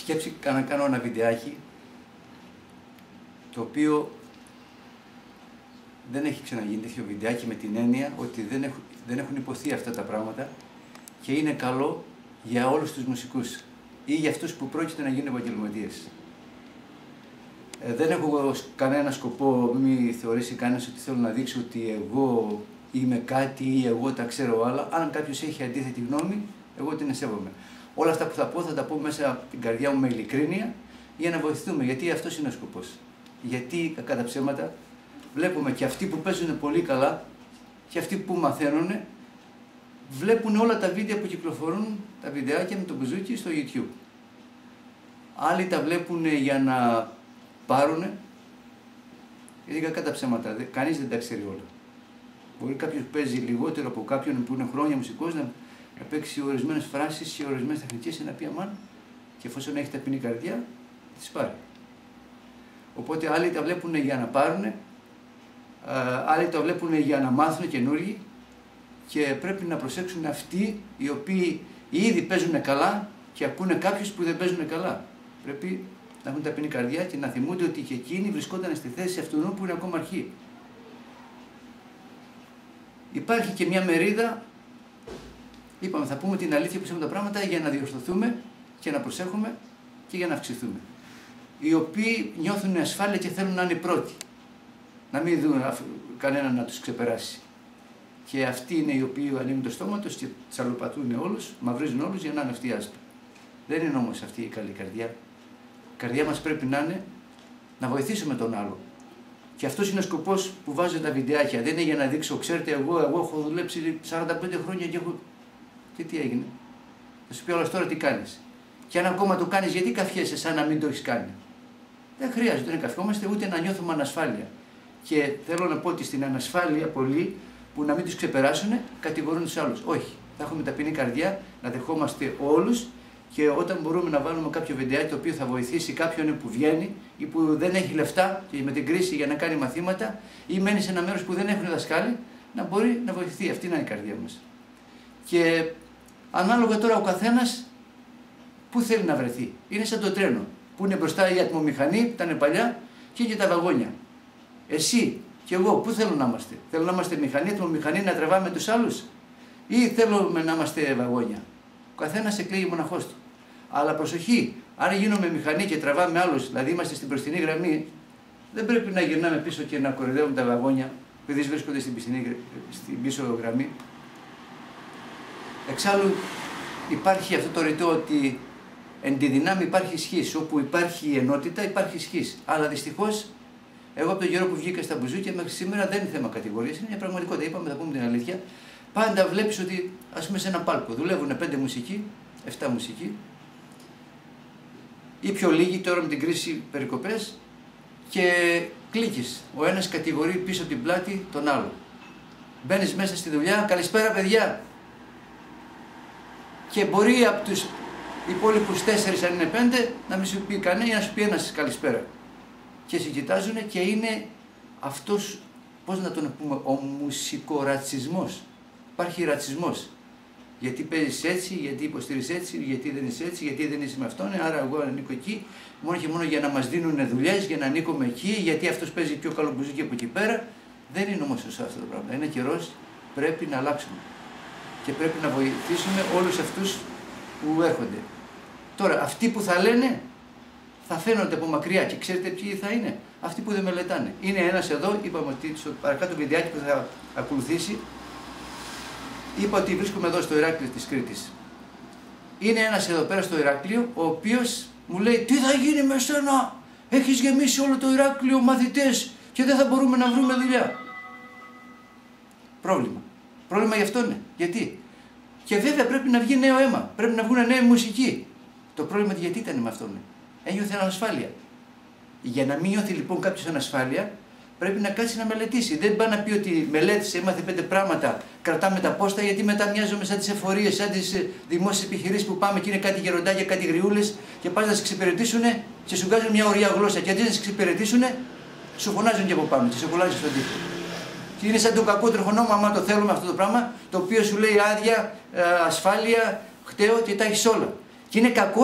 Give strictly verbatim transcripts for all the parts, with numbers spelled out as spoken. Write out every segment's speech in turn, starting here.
σκέψη να κάνω ένα βιντεάκι το οποίο δεν έχει ξαναγίνει τέτοιο βιντεάκι με την έννοια ότι δεν έχουν, δεν έχουν υποθεί αυτά τα πράγματα και είναι καλό για όλους τους μουσικούς ή για αυτούς που πρόκειται να γίνουν επαγγελματίες. Ε, δεν έχω κανένα σκοπό, μη θεωρήσει κανένας ότι θέλω να δείξω ότι εγώ είμαι κάτι ή εγώ τα ξέρω άλλα. Αν κάποιος έχει αντίθετη γνώμη, εγώ την σέβομαι. Όλα αυτά που θα πω θα τα πω μέσα από την καρδιά μου με ειλικρίνεια για να βοηθούμε, γιατί αυτός είναι ο σκοπός. Γιατί κατά ψέματα βλέπουμε και αυτοί που παίζουν πολύ καλά και αυτοί που μαθαίνουν βλέπουν όλα τα βίντεο που κυκλοφορούν, τα βιντεάκια με το μπουζούκι στο YouTube. Άλλοι τα βλέπουν για να πάρουν, γιατί κατά ψέματα, κανείς δεν τα ξέρει όλα. Μπορεί κάποιος που παίζει λιγότερο από κάποιον που είναι χρόνια μουσικός να παίξει ορισμένες φράσεις και ορισμένες τεχνικές και να πει αμάν, και εφόσον έχει ταπεινή καρδιά, θα τις πάρει. Οπότε άλλοι τα βλέπουν για να πάρουν, άλλοι τα βλέπουν για να μάθουν καινούργοι και πρέπει να προσέξουν αυτοί οι οποίοι ήδη παίζουν καλά και ακούνε κάποιους που δεν παίζουν καλά. Πρέπει να έχουν ταπεινή καρδιά και να θυμούνται ότι και εκείνοι βρισκόταν στη θέση αυτού που είναι ακόμα αρχή. Υπάρχει και μια μερίδα, είπαμε, θα πούμε την αλήθεια που τα πράγματα για να διορθωθούμε και να προσέχουμε και για να αυξηθούμε. Οι οποίοι νιώθουν ασφάλεια και θέλουν να είναι οι πρώτοι. Να μην δουν κανέναν να τους ξεπεράσει. Και αυτοί είναι οι οποίοι ανοίγουν το στόμα τους και τσαλοπατούν όλους, μαυρίζουν όλους για να είναι αυτοί άσπροι. Δεν είναι όμως αυτή η καλή καρδιά. Η καρδιά μας πρέπει να είναι να βοηθήσουμε τον άλλο. Και αυτός είναι ο σκοπός που βάζω τα βιντεάκια. Δεν είναι για να δείξω, ξέρετε, εγώ, εγώ έχω δουλέψει σαράντα πέντε χρόνια και έχω. Και τι έγινε. Θα σου πει όλος τώρα τι κάνεις. Και αν ακόμα το κάνεις, γιατί καφιέσαι σαν να μην το έχεις κάνει. Δεν χρειάζεται να καφιόμαστε ούτε να νιώθουμε ανασφάλεια. Και θέλω να πω ότι στην ανασφάλεια πολλοί που να μην τους ξεπεράσουν κατηγορούν τους άλλους. Όχι. Θα έχουμε ταπεινή καρδιά να δεχόμαστε όλους και όταν μπορούμε να βάλουμε κάποιο βιντεάκι το οποίο θα βοηθήσει κάποιον που βγαίνει ή που δεν έχει λεφτά και με την κρίση για να κάνει μαθήματα ή μένει σε ένα μέρος που δεν έχουν δασκάλοι, να μπορεί να βοηθηθεί. Αυτή είναι η καρδιά μας. Και ανάλογα τώρα ο καθένας πού θέλει να βρεθεί. Είναι σαν το τρένο που είναι μπροστά η ατμομηχανή που ήταν παλιά και και τα βαγόνια. Εσύ και εγώ πού θέλω να είμαστε. Θέλω να είμαστε μηχανή, ατμομηχανή, να τρεβάμε τους άλλους ή θέλουμε να είμαστε βαγόνια. Ο καθένας εκλέγει μοναχός του. Αλλά προσοχή, αν γίνουμε μηχανή και τραβάμε άλλους, δηλαδή είμαστε στην μπροστινή γραμμή, δεν πρέπει να γυρνάμε πίσω και να κορυδεύουμε τα βαγόνια που δεν βρίσκονται στην, πισινή, στην πίσω γραμμή. Εξάλλου υπάρχει αυτό το ρητό ότι εν τη δυνάμει υπάρχει ισχύς. Όπου υπάρχει ενότητα υπάρχει ισχύς. Αλλά δυστυχώς, εγώ από τον καιρό που βγήκα στα μπουζούκια μέχρι σήμερα δεν είναι θέμα κατηγορίας, είναι μια πραγματικότητα. Είπαμε, θα πούμε την αλήθεια. Πάντα βλέπεις ότι, ας πούμε, σε ένα πάλκο δουλεύουν πέντε μουσικοί, εφτά μουσικοί, ή πιο λίγοι τώρα με την κρίση περικοπές, και κλίκεις. Ο ένας κατηγορεί πίσω από την πλάτη τον άλλο. Μπαίνεις μέσα στη δουλειά, καλησπέρα παιδιά. Και μπορεί από τους υπόλοιπους τέσσερις, αν είναι πέντε, να μην σου πει κανένα ή να σου πει ένας καλησπέρα. Και σε κοιτάζουν και είναι αυτός, πώς να τον πούμε, ο μουσικορατσισμός. Υπάρχει ρατσισμός. Γιατί παίζεις έτσι, γιατί υποστηρίζεις έτσι, γιατί δεν είσαι έτσι, γιατί δεν είσαι με αυτόν, άρα εγώ ανήκω εκεί, μόνο και μόνο για να μας δίνουν δουλειές, για να ανήκουμε εκεί, γιατί αυτός παίζει πιο καλό μπουζούκι από εκεί πέρα. Δεν είναι όμως σωστό αυτό το πράγμα. Είναι καιρός, πρέπει να αλλάξουμε. Και πρέπει να βοηθήσουμε όλους αυτούς που έρχονται. Τώρα, αυτοί που θα λένε, θα φαίνονται από μακριά και ξέρετε ποιοι θα είναι. Αυτοί που δεν μελετάνε. Είναι ένας εδώ, είπαμε ότι στο παρακάτω βιντεάκι που θα ακολουθήσει, είπα ότι βρίσκομαι εδώ στο Ηράκλειο της Κρήτης. Είναι ένας εδώ πέρα στο Ηράκλειο, ο οποίος μου λέει, τι θα γίνει με σένα, έχεις γεμίσει όλο το Ηράκλειο μαθητές και δεν θα μπορούμε να βρούμε δουλειά. Πρόβλημα. Πρόβλημα γι' αυτό είναι. Γιατί. Και βέβαια πρέπει να βγει νέο αίμα, πρέπει να βγουν νέοι μουσικοί. Το πρόβλημα γιατί ήταν με αυτόν. Ένιωθε ανασφάλεια. Για να μην νιώθει λοιπόν κάποιος ανασφάλεια, πρέπει να κάτσει να μελετήσει. Δεν πάει να πει ότι μελέτησε, έμαθε πέντε πράγματα, κρατάμε τα πόστα, γιατί μετά μοιάζουμε σαν τις εφορίες, σαν τις δημόσιες επιχειρήσεις που πάμε και είναι κάτι γεροντάκια, κάτι γριούλες και πας να σε εξυπηρετήσουν και σου βγάζουν μια ωραία γλώσσα. Και αντί να σε εξυπηρετήσουν, σου φωνάζουν και από πάνω και σε κολλάζει στον τοίχο. Και είναι σαν το κακό τροχονόμο, άμα το θέλουμε αυτό το πράγμα, το οποίο σου λέει άδεια, ασφάλεια, χταίο και τα έχεις όλα. Και είναι κακός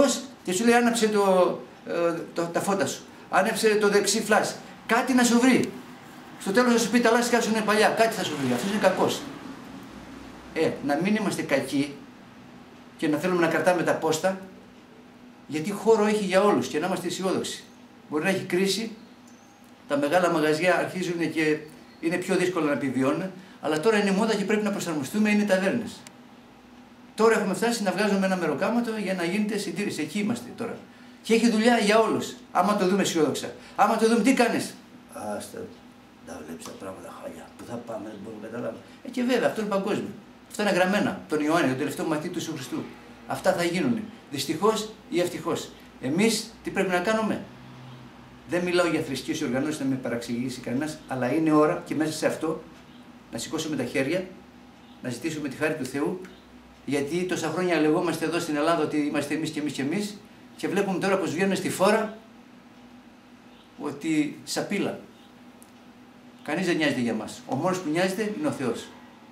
Και σου λέει άναψε το, ε, το, τα φώτα σου, άναψε το δεξί φλάσ. Κάτι να σου βρει. Στο τέλος θα σου πει τα λάστιχά σου είναι παλιά, κάτι θα σου βρει. Αυτός είναι κακός. Ε, να μην είμαστε κακοί και να θέλουμε να κρατάμε τα πόστα, γιατί χώρο έχει για όλους και να είμαστε αισιόδοξοι. Μπορεί να έχει κρίση, τα μεγάλα μαγαζιά αρχίζουν και είναι πιο δύσκολο να επιβιώνουν, αλλά τώρα είναι μόδα και πρέπει να προσαρμοστούμε, είναι οι ταβέρνες. Τώρα έχουμε φτάσει να βγάζουμε ένα μεροκάματο για να γίνεται συντήρηση. Εκεί είμαστε τώρα. Και έχει δουλειά για όλους. Άμα το δούμε αισιόδοξα. Άμα το δούμε, τι κάνεις. Άστα, τα βλέπεις τα πράγματα χάλια. Πού θα πάμε, δεν μπορούμε να καταλάβουμε. Ε, και βέβαια, αυτό είναι παγκόσμιο. Αυτά είναι γραμμένα. Τον Ιωάννη, τον τελευταίο μαθητή του Ιησού Χριστού. Αυτά θα γίνουν. Δυστυχώς ή ευτυχώς. Εμείς τι πρέπει να κάνουμε. Δεν μιλάω για θρησκείες οργανώσεις, να με παραξηγήσει κανένας, αλλά είναι ώρα και μέσα σε αυτό να σηκώσουμε τα χέρια, να ζητήσουμε τη χάρη του Θεού. Γιατί τόσα χρόνια λεγόμαστε εδώ στην Ελλάδα ότι είμαστε εμείς και εμείς και εμείς, και βλέπουμε τώρα πως βγαίνουν στη φόρα ότι σαπίλα. Κανείς δεν νοιάζεται για μας. Ο μόνος που νοιάζεται είναι ο Θεός.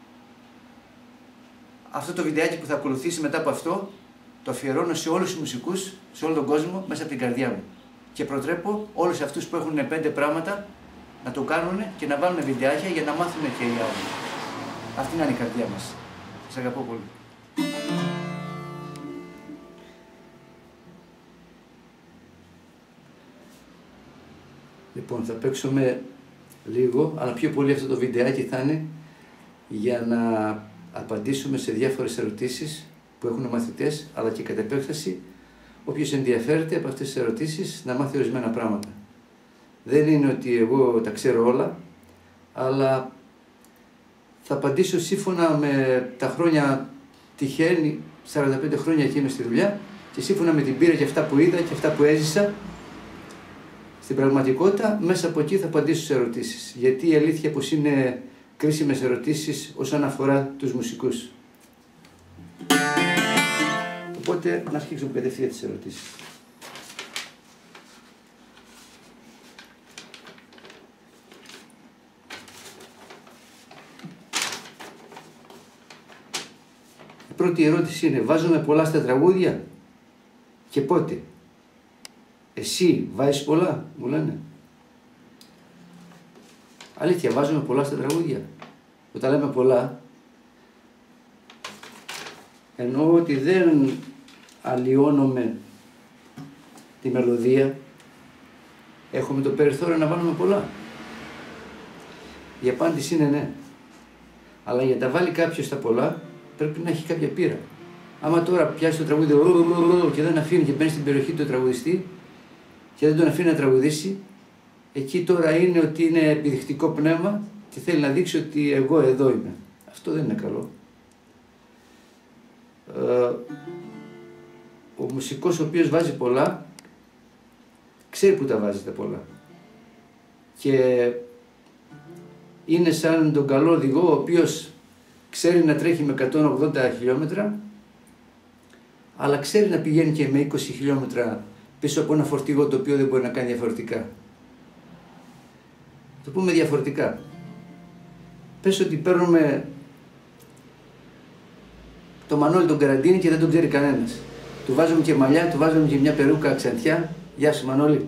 Αυτό το βιντεάκι που θα ακολουθήσει μετά από αυτό το αφιερώνω σε όλους τους μουσικούς, σε όλο τον κόσμο, μέσα από την καρδιά μου. Και προτρέπω όλους αυτούς που έχουν πέντε πράγματα να το κάνουν και να βάλουν βιντεάκια για να μάθουν και οι άλλοι. Αυτή είναι η καρδιά μας. Σας αγαπώ πολύ. Λοιπόν, θα παίξουμε λίγο, αλλά πιο πολύ αυτό το βιντεάκι θα είναι για να απαντήσουμε σε διάφορες ερωτήσεις που έχουν μαθητές, αλλά και κατ' επέκταση όποιος ενδιαφέρεται από αυτές τις ερωτήσεις να μάθει ορισμένα πράγματα. Δεν είναι ότι εγώ τα ξέρω όλα, αλλά θα απαντήσω σύμφωνα με τα χρόνια τυχαίνει, σαράντα πέντε χρόνια εκεί είμαι στη δουλειά, και σύμφωνα με την πείρα και αυτά που είδα και αυτά που έζησα, στην πραγματικότητα μέσα από εκεί θα απαντήσω σε ερωτήσεις. Γιατί η αλήθεια πως είναι κρίσιμες ερωτήσεις όσον αφορά τους μουσικούς. Οπότε να αρχίσουμε κατευθείαν τις ερωτήσεις. Η πρώτη ερώτηση είναι: βάζουμε πολλά στα τραγούδια και πότε? Εσύ βάζεις πολλά, μου λένε. Αλήθεια, βάζουμε πολλά στα τραγούδια. Όταν λέμε πολλά, εννοώ ότι δεν αλλοιώνουμε τη μελωδία, έχουμε το περιθώριο να βάλουμε πολλά. Η απάντηση είναι ναι. Αλλά για να τα βάλει κάποιος τα πολλά, πρέπει να έχει κάποια πείρα. Άμα τώρα πιάσει το τραγούδι και δεν αφήνει και μπαίνει στην περιοχή του τραγουδιστή και δεν τον αφήνει να τραγουδήσει, εκεί τώρα είναι ότι είναι επιδεικτικό πνεύμα και θέλει να δείξει ότι εγώ εδώ είμαι. Αυτό δεν είναι καλό. Ο μουσικός ο οποίος βάζει πολλά, ξέρει που τα βάζει τα πολλά. Και είναι σαν τον καλό οδηγό, ο οποίος ξέρει να τρέχει με εκατόν ογδόντα χιλιόμετρα, αλλά ξέρει να πηγαίνει και με είκοσι χιλιόμετρα πίσω από ένα φορτηγό το οποίο δεν μπορεί να κάνει διαφορετικά. Το πούμε διαφορετικά. Πες ότι παίρνουμε το Μανώλη τον Καραντίνη και δεν τον ξέρει κανένας. Του βάζουμε και μαλλιά, του βάζουμε και μια περούκα ξαντιά. Γεια σου Μανώλη.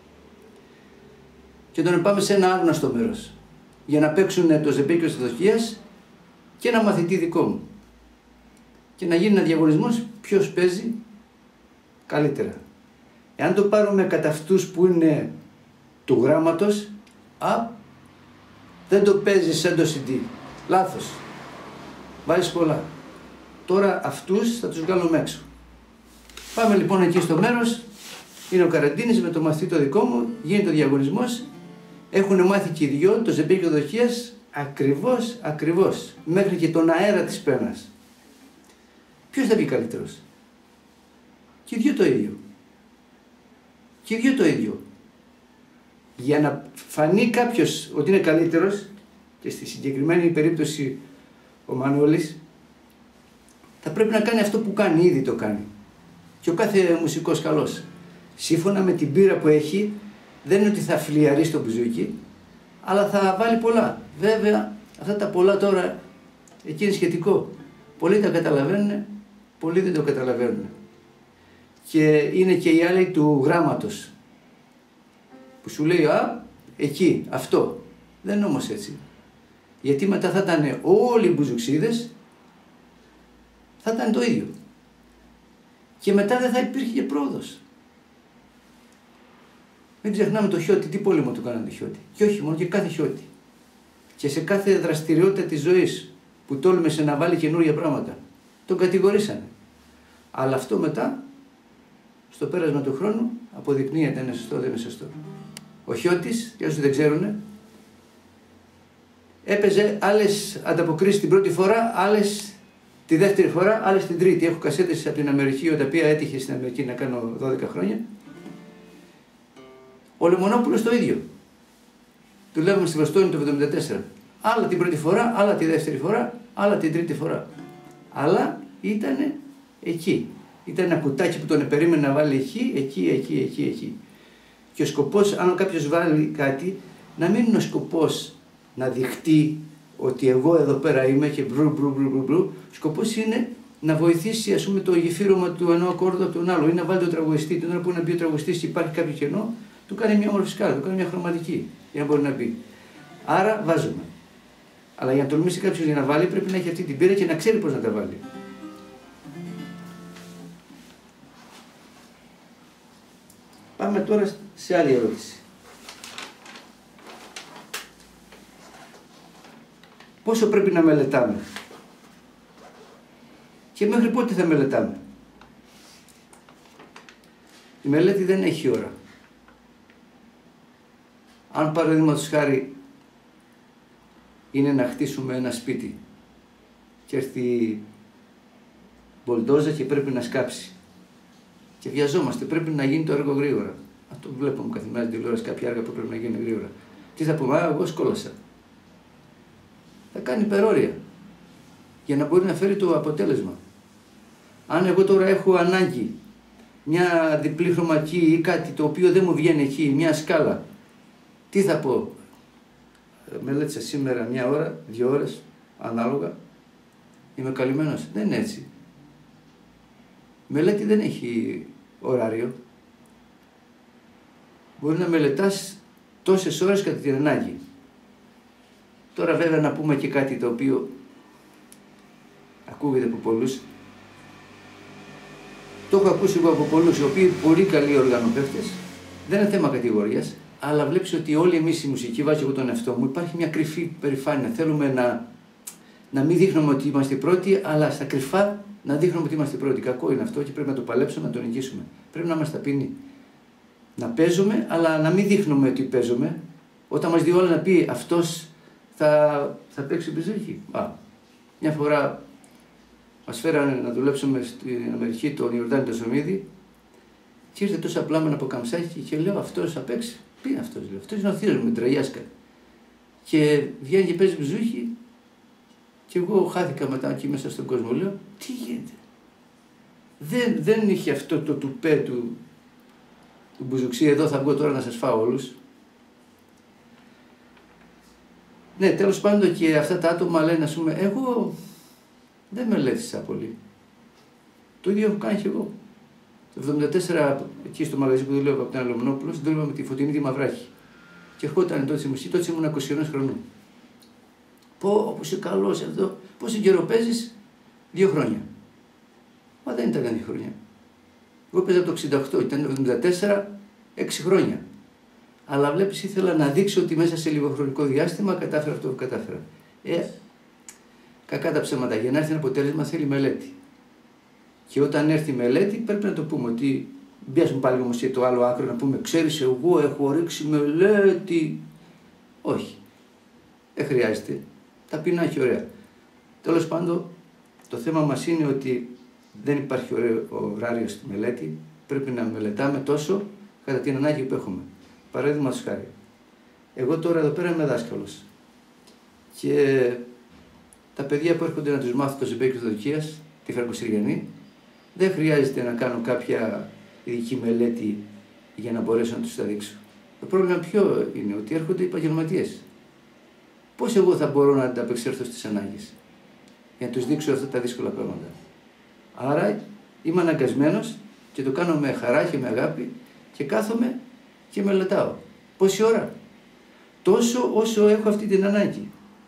Και τον πάμε σε ένα άγνωστο μέρος για να παίξουν το ζεμπέκιο της δοχείας και ένα μαθητή δικό μου. Και να γίνει ένα διαγωνισμός ποιος παίζει καλύτερα. Εάν το πάρουμε κατά αυτούς που είναι του γράμματος, α, δεν το παίζει σαν το σι ντι. Λάθος. Βάζεις πολλά. Τώρα αυτούς θα τους βγάλουμε έξω. Πάμε λοιπόν εκεί στο μέρος, είναι ο Καραντίνης με το μαθητή το δικό μου, γίνεται ο διαγωνισμός, έχουν μάθει και οι δυο το ζεμπέκιο δοχείας ακριβώς, ακριβώς, μέχρι και τον αέρα της πένας. Ποιος θα βγει καλύτερος? Και οι δυο το ίδιο. Και οι δυο το ίδιο. Για να φανεί κάποιος ότι είναι καλύτερος, και στη συγκεκριμένη περίπτωση ο Μανώλης, θα πρέπει να κάνει αυτό που κάνει, ήδη το κάνει. Και ο κάθε μουσικός καλός. Σύμφωνα με την πείρα που έχει, δεν είναι ότι θα φλιαρεί στο μπουζούκι, αλλά θα βάλει πολλά. Βέβαια, αυτά τα πολλά τώρα, εκεί είναι σχετικό. Πολλοί τα καταλαβαίνουν, πολλοί δεν το καταλαβαίνουν. Και είναι και η άλλη του γράμματος, που σου λέει «Α, εκεί, αυτό». Δεν είναι όμως έτσι. Γιατί μετά θα ήταν όλοι οι μπουζουξίδες, θα ήταν το ίδιο. Και μετά δεν θα υπήρχε και πρόοδος. Μην ξεχνάμε το Χιώτη, τι πόλεμο του κάνανε το Χιώτη. Και όχι μόνο, και κάθε Χιώτη. Και σε κάθε δραστηριότητα της ζωής που τόλμησε να βάλει καινούργια πράγματα, τον κατηγορήσανε. Αλλά αυτό μετά, στο πέρασμα του χρόνου, αποδεικνύεται είναι σωστό, δεν είναι σωστό. Ο Χιώτης, για όσους δεν ξέρουν, έπαιζε άλλες ανταποκρίσεις την πρώτη φορά, άλλες τη δεύτερη φορά, άλλες την τρίτη. Έχω κασέτες από την Αμερική, τα οποία έτυχε στην Αμερική να κάνω δώδεκα χρόνια. Ο Λεμονόπουλος το ίδιο. Δουλεύαμε στη Βοστόνη το εβδομήντα τέσσερα. Άλλα την πρώτη φορά, άλλα τη δεύτερη φορά, άλλα την τρίτη φορά. Αλλά ήταν εκεί. Ήταν ένα κουτάκι που τον περίμενε να βάλει εκεί, εκεί, εκεί, εκεί, εκεί. Και ο σκοπός, αν κάποιος βάλει κάτι, να μην είναι ο σκοπός να δειχτεί ότι εγώ εδώ πέρα είμαι και μπρου μπρου μπρου μπρου μπρου. Σκοπός είναι να βοηθήσει, ας πούμε, το γεφύρωμα του ενό ακόρδου από τον άλλο ή να βάλει τον τραγουδιστή. Την ώρα που να μπει ο τραγουδιστής και υπάρχει κάποιο κενό, του κάνει μια όμορφη σκάλα, του κάνει μια χρωματική για να μπορεί να μπει. Άρα βάζουμε. Αλλά για να τολμήσει κάποιος για να βάλει, πρέπει να έχει αυτή την πείρα και να ξέρει πώς να τα βάλει. Πάμε τώρα σε άλλη ερώτηση. Πόσο πρέπει να μελετάμε και μέχρι πότε θα μελετάμε? Η μελέτη δεν έχει ώρα. Αν παραδείγματος χάρη είναι να χτίσουμε ένα σπίτι και έρθει μπολντόζα και πρέπει να σκάψει και βιαζόμαστε, πρέπει να γίνει το έργο γρήγορα. Αυτό βλέπουμε καθημερινά στην τηλεόραση, κάποια έργα που πρέπει να γίνει γρήγορα. Τι θα πούμε? Α, εγώ σκόλασα. Θα κάνει υπερόρια για να μπορεί να φέρει το αποτέλεσμα. Αν εγώ τώρα έχω ανάγκη μια διπλή χρωματική ή κάτι το οποίο δεν μου βγαίνει εκεί, μια σκάλα, τι θα πω? Μελέτησα σήμερα μια ώρα, δύο ώρες, ανάλογα, είμαι καλυμμένος. Δεν είναι έτσι. Η μελέτη δεν έχει ωράριο. Μπορεί να μελετάς τόσες ώρες κατά την ανάγκη. Τώρα βέβαια να πούμε και κάτι το οποίο ακούγεται από πολλούς. Το έχω ακούσει εγώ από πολλούς, οι οποίοι πολύ καλοί οργανοπαίχτες, δεν είναι θέμα κατηγορίας, αλλά βλέπεις ότι όλοι εμείς η μουσική, βάζω εγώ τον εαυτό μου, υπάρχει μια κρυφή περηφάνεια. Θέλουμε να, να μην δείχνουμε ότι είμαστε πρώτοι, αλλά στα κρυφά να δείχνουμε ότι είμαστε πρώτοι. Κακό είναι αυτό και πρέπει να το παλέψουμε, να το νικήσουμε. Πρέπει να είμαστε ταπεινοί. Να παίζουμε, αλλά να μην δείχνουμε ότι παίζουμε. Όταν μας δει όλα να πει αυτός θα, θα παίξει μπιζούκι. Α, μια φορά μας φέρανε να δουλέψουμε στην Αμερική τον Ιορδάνη το Σομίδη και ήρθε τόσα πλάμενα από καμσάκι και λέω αυτός θα παίξει. Ποιο είναι αυτός? Λέω. Αυτός είναι ο θείος μου, με τραγιάσκα. Και βγαίνει και παίζει μπιζούκι και εγώ χάθηκα μετά εκεί μέσα στον κόσμο. Λέω τι γίνεται? Δεν, δεν είχε αυτό το τουπέ του, του μπουζουξί, εδώ θα βγω τώρα να σας φάω όλους. Ναι, τέλος πάντων και αυτά τα άτομα λένε, ας πούμε, εγώ δεν μελέτησα πολύ. Το ίδιο έχω κάνει και εγώ. Το εβδομήντα τέσσερα, εκεί στο μαγαζί που δουλεύω από την Αλομνόπουλος, δούλευα με τη Φωτεινή τη Μαυράχη. Και ερχόταν τότε στη μουσική, τότε ήμουν είκοσι ένα χρονών. Πω, πως είσαι καλός εδώ, πόσο καιρό παίζεις? Δύο χρόνια. Μα δεν ήταν δύο χρόνια. Εγώ παίζα από το εξήντα οκτώ, ήταν το εβδομήντα τέσσερα, έξι χρόνια. Αλλά βλέπεις, ήθελα να δείξω ότι μέσα σε λίγο χρονικό διάστημα κατάφερα αυτό που κατάφερα. Ε, κακά τα ψέματα. Για να έρθει ένα αποτέλεσμα θέλει μελέτη. Και όταν έρθει η μελέτη, πρέπει να το πούμε ότι μπιάσουμε πάλι όμως σε το άλλο άκρο να πούμε, ξέρεις, εγώ έχω ρίξει μελέτη. Όχι. Δεν χρειάζεται. Ταπεινά και ωραία. Τέλος πάντων, το θέμα μας είναι ότι δεν υπάρχει ωράριο στη μελέτη. Πρέπει να μελετάμε τόσο κατά την ανάγκη που έχουμε. Παράδειγμα χάρη. Εγώ τώρα εδώ πέρα είμαι δάσκαλος. Και τα παιδιά που έρχονται να τους μάθω το ζεμπέκι της Δοκίας, τη Φραγκοσυριανή, δεν χρειάζεται να κάνω κάποια ειδική μελέτη για να μπορέσω να τους τα δείξω. Το πρόβλημα ποιο είναι? Ότι έρχονται οι επαγγελματίες. Πώς εγώ θα μπορώ να ανταπεξέλθω στις ανάγκες για να τους δείξω αυτά τα δύσκολα πράγματα? Άρα είμαι αναγκασμένος Και το κάνω με χαρά και με αγάπη και κάθομαι και μελετάω. Πόση ώρα? Τόσο όσο έχω αυτή την ανάγκη.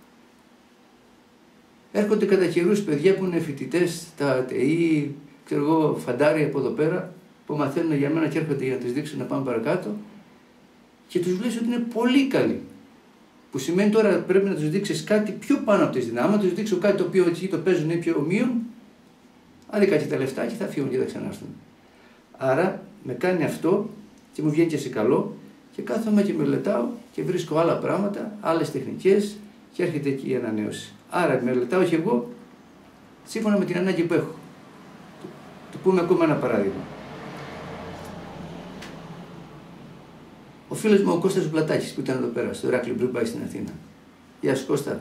Έρχονται κατά καιρούς παιδιά που είναι φοιτητές, τα ΤΕΙ, ξέρω εγώ, φαντάρια από εδώ πέρα, που μαθαίνουν για μένα και έρχονται για να τους δείξω να πάμε παρακάτω και τους βλέπεις ότι είναι πολύ καλοί. Που σημαίνει τώρα πρέπει να τους δείξεις κάτι πιο πάνω από τις δυνάμεις, να τους δείξω κάτι το οποίο εκεί το παίζουν ή πιο ομοίων, άντε κάτι τα λεφτά και θα φύγουν και θα ξανάρθουν. Άρα με κάνει αυτό και μου βγαίνει και σε καλό και κάθομαι και μελετάω και βρίσκω άλλα πράγματα, άλλες τεχνικές και έρχεται εκεί η ανανέωση. Άρα μελετάω και εγώ σύμφωνα με την ανάγκη που έχω. Το πούμε ακόμα ένα παράδειγμα. Ο φίλος μου ο Κώστας Πλατάκης που ήταν εδώ πέρα στο Ηράκλειο πριν πάει στην Αθήνα. Γεια σου Κώστα.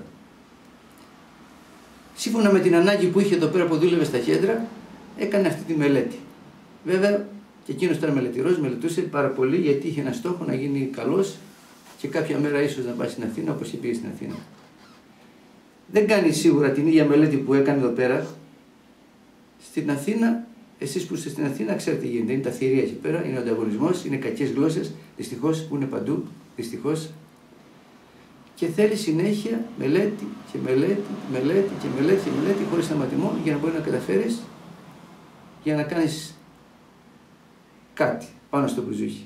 Σύμφωνα με την ανάγκη που είχε εδώ πέρα που δούλευε στα κέντρα, έκανε αυτή τη μελέτη. Βέβαια και εκείνος ήταν μελετηρός, μελετούσε πάρα πολύ γιατί είχε ένα στόχο να γίνει καλός και κάποια μέρα ίσως να πάει στην Αθήνα όπως και πήγε στην Αθήνα. Δεν κάνει σίγουρα την ίδια μελέτη που έκανε εδώ πέρα. Στην Αθήνα, εσείς που είστε στην Αθήνα, ξέρετε τι γίνεται. Είναι τα θηρία εκεί πέρα, είναι ο ανταγωνισμός, είναι κακές γλώσσες, δυστυχώς που είναι παντού, δυστυχώς. Και θέλει συνέχεια μελέτη και μελέτη, μελέτη και μελέτη και μελέτη χωρίς σταματημό για να μπορεί να καταφέρεις για να κάνεις κάτι πάνω στο μπουζούκι.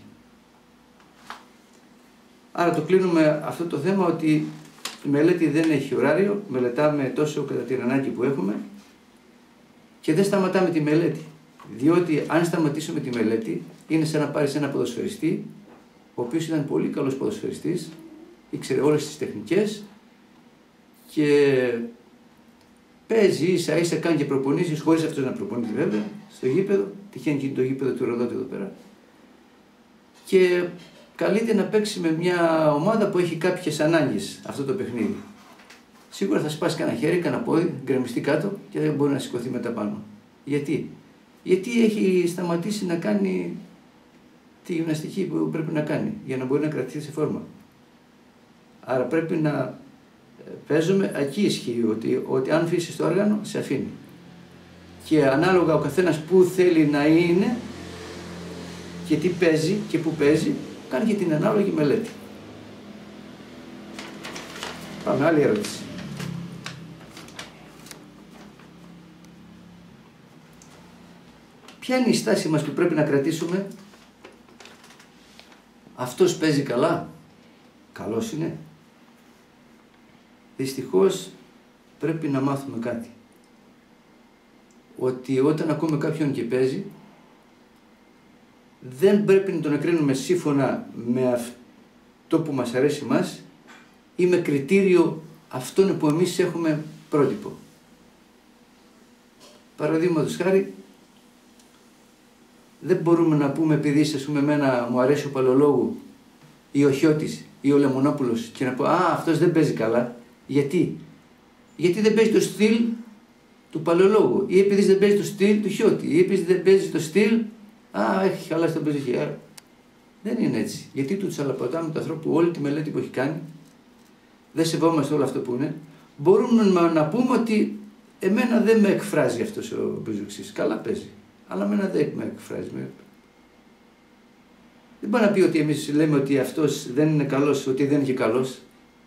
Άρα το κλείνουμε αυτό το θέμα ότι η μελέτη δεν έχει ωράριο, μελετάμε τόσο κατά την ανάγκη που έχουμε και δεν σταματάμε τη μελέτη. Διότι αν σταματήσουμε τη μελέτη είναι σαν να πάρεις ένα ποδοσφαιριστή ο οποίος ήταν πολύ καλός ποδοσφαιριστής, ήξερε όλες τις τεχνικές και παίζει ίσα ίσα, κάνει και προπονήσεις χωρίς αυτός να προπονείται βέβαια στο γήπεδο, τυχαίνει και το γήπεδο του Ροδότη εδώ πέρα και καλείται να παίξει με μια ομάδα που έχει κάποιες ανάγκες αυτό το παιχνίδι. Σίγουρα θα σπάσει κανένα χέρι, κανένα πόδι, γκρεμιστεί κάτω και δεν μπορεί να σηκωθεί μετά πάνω. Γιατί? Γιατί έχει σταματήσει να κάνει τη γυμναστική που πρέπει να κάνει για να μπορεί να κρατήσει σε φόρμα. Άρα πρέπει να παίζουμε, εκεί ισχύει ότι, ότι αν αφήσεις το όργανο σε αφήνει. Και ανάλογα ο καθένας που θέλει να είναι και τι παίζει και που παίζει, κάνει και την ανάλογη μελέτη. Πάμε, άλλη ερώτηση. Ποια είναι η στάση μας που πρέπει να κρατήσουμε? Αυτός παίζει καλά, καλός είναι. Δυστυχώς πρέπει να μάθουμε κάτι. Ότι όταν ακούμε κάποιον και παίζει, δεν πρέπει να τον εκρίνουμε σύμφωνα με αυτό που μας αρέσει μας ή με κριτήριο αυτόν που εμείς έχουμε πρότυπο. Παραδείγματος χάρη, δεν μπορούμε να πούμε επειδή ας πούμε εμένα μου αρέσει ο Παλαιολόγου ή ο Χιώτης ή ο Λεμονόπουλος και να πω «Α, αυτός δεν παίζει καλά». Γιατί? Γιατί δεν παίζει το στυλ του Παλαιολόγου ή επειδή δεν παίζει το στυλ του Χιώτη ή επειδή δεν παίζει το στυλ «Α, έχει χαλάσει τον παίζει». Δεν είναι έτσι. Γιατί του τσαλαπατάμε του ανθρώπου όλη τη μελέτη που έχει κάνει, δεν σεβόμαστε όλο αυτό που είναι. Μπορούμε να πούμε ότι εμένα δεν με εκφράζει αυτός ο μπουζουξής. Καλά παίζει. Αλλά εμένα δεν με εκφράζει. Δεν πάει να πει ότι εμείς λέμε ότι αυτός δεν είναι καλός, ότι δεν είναι και καλός.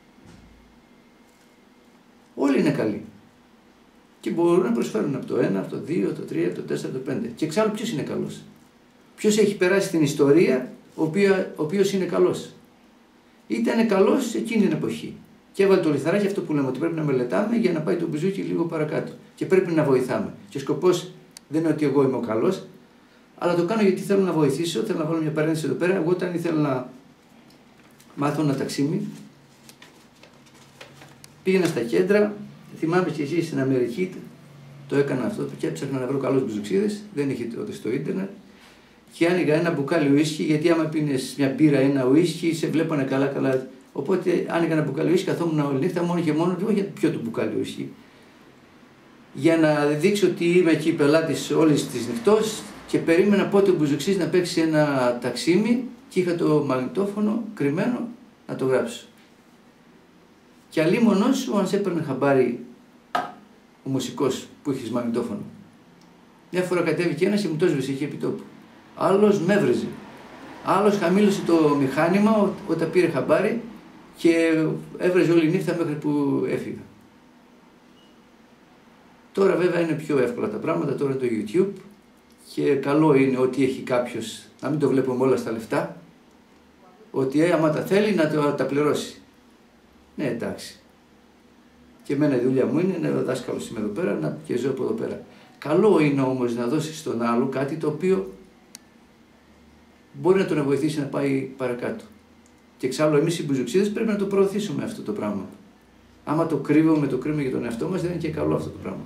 Όλοι είναι καλοί. Και μπορούν να προσφέρουν από το ένα, από το δύο, το τρία, το τέσσερα, το πέντε. Και εξάλλου ποιος είναι καλός? Ποιος έχει περάσει στην ιστορία ο οποίος είναι καλός? Ήταν καλός εκείνη την εποχή. Και έβαλε το λιθαράκι αυτό που λέμε ότι πρέπει να μελετάμε για να πάει το μπουζούκι λίγο παρακάτω. Και πρέπει να βοηθάμε. Και ο σκοπός δεν είναι ότι εγώ είμαι ο καλός, αλλά το κάνω γιατί θέλω να βοηθήσω. Θέλω να βάλω μια παρένθεση εδώ πέρα. Εγώ όταν ήθελα να μάθω ένα ταξίμι, πήγαινα στα κέντρα. Θυμάμαι και εσύ στην Αμερική το έκανα αυτό και έψαχνα να βρω καλούς μπουζουξίδες. Δεν είχε τότε στο ίντερνετ. Και άνοιγα ένα μπουκάλι ουίσκι, γιατί άμα πίνεις μια μπύρα ή ένα ουίσκι, σε βλέπανε καλά-καλά. Οπότε άνοιγα ένα μπουκάλι ουίσκι, καθόμουν όλη νύχτα μόνο και μόνο, όχι για το πιω το μπουκάλι ουίσκι. Για να δείξω ότι είμαι εκεί πελάτης όλης της νυχτός και περίμενα πότε ο μπουζουξής να παίξει ένα ταξίμι και είχα το μαγνητόφωνο κρυμμένο να το γράψω. Και αλίμονός σου αν σε έπαιρνε χαμπάρι ο μουσικός που έχεις μαγνητόφωνο. Μια φορά κατέβηκε ένας και μου το έσβησε εκεί επί τόπου. άλλος με έβρεζε. Άλλος χαμήλωσε το μηχάνημα όταν πήρε χαμπάρι και έβρεζε όλη νύχτα μέχρι που έφυγα. Τώρα βέβαια είναι πιο εύκολα τα πράγματα, τώρα το YouTube και καλό είναι ότι έχει κάποιος, να μην το βλέπουμε όλα στα λεφτά, ότι ε, άμα τα θέλει να το, τα πληρώσει. Ναι, εντάξει. Και εμένα η δουλειά μου είναι, είναι ο δάσκαλος είμαι εδώ πέρα να, και ζω από εδώ πέρα. Καλό είναι όμως να δώσει στον άλλο κάτι το οποίο μπορεί να τον βοηθήσει να πάει παρακάτω. Και εξάλλου εμείς οι μπουζουξίδες πρέπει να το προωθήσουμε αυτό το πράγμα. Άμα το κρύβουμε, το κρύβουμε για τον εαυτό μας, δεν είναι και καλό αυτό το πράγμα.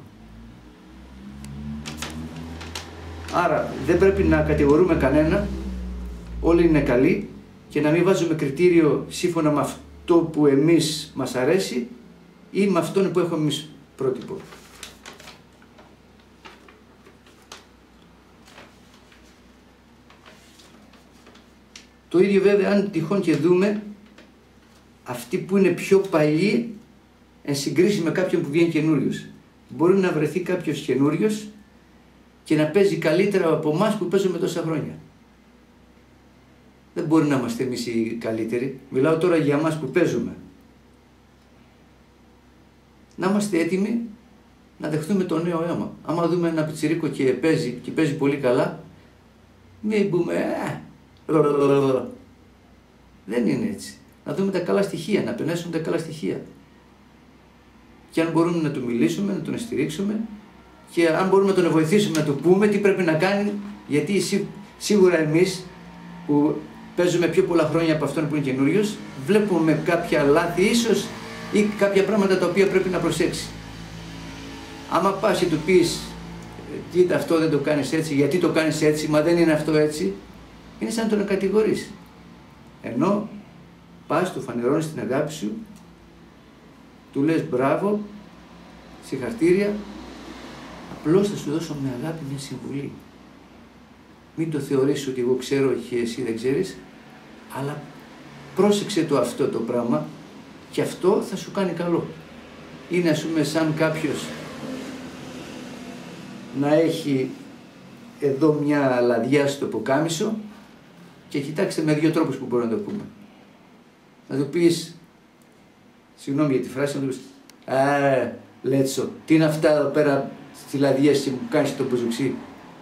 Άρα δεν πρέπει να κατηγορούμε κανένα, όλοι είναι καλοί και να μην βάζουμε κριτήριο σύμφωνα με αυτό που εμείς μας αρέσει ή με αυτόν που έχουμε εμείς πρότυπο. Το ίδιο βέβαια αν τυχόν και δούμε αυτοί που είναι πιο παλιοί εν συγκρίση με κάποιον που βγαίνει καινούριος. Μπορεί να βρεθεί κάποιος καινούριος και να παίζει καλύτερα από εμάς που παίζουμε τόσα χρόνια. Δεν μπορεί να είμαστε εμείς οι καλύτεροι. Μιλάω τώρα για εμάς που παίζουμε. Να είμαστε έτοιμοι να δεχτούμε το νέο αίμα. Άμα δούμε ένα πιτσιρίκο και παίζει, και παίζει πολύ καλά, μην πούμε ε, δεν είναι έτσι. Να δούμε τα καλά στοιχεία, να περνέσουμε τα καλά στοιχεία. Και αν μπορούμε να του μιλήσουμε, να τον στηρίξουμε και αν μπορούμε να τον βοηθήσουμε, να του πούμε τι πρέπει να κάνει, γιατί σί, σίγουρα εμείς που παίζουμε πιο πολλά χρόνια από αυτόν που είναι καινούριος, βλέπουμε κάποια λάθη ίσως ή κάποια πράγματα τα οποία πρέπει να προσέξει. Άμα πας και του πεις, κοίτα αυτό δεν το κάνεις έτσι, γιατί το κάνεις έτσι, μα δεν είναι αυτό έτσι, είναι σαν να τον κατηγορείς. Ενώ πας, του φανερώνεις την αγάπη σου, του λες μπράβο, συγχαρητήρια, απλώς θα σου δώσω με αγάπη μια συμβουλή. Μην το θεωρήσεις ότι εγώ ξέρω και εσύ δεν ξέρεις, αλλά πρόσεξε το αυτό το πράγμα και αυτό θα σου κάνει καλό. Είναι ας πούμε σαν κάποιος να έχει εδώ μια λαδιά στο ποκάμισο και κοιτάξτε με δύο τρόπους που μπορούμε να το πούμε. Να του πεις, συγγνώμη για τη φράση, να του πεις «Α, Λέτσο, τι είναι αυτά εδώ πέρα στη λαδιά που κάνεις το μπουζουξί».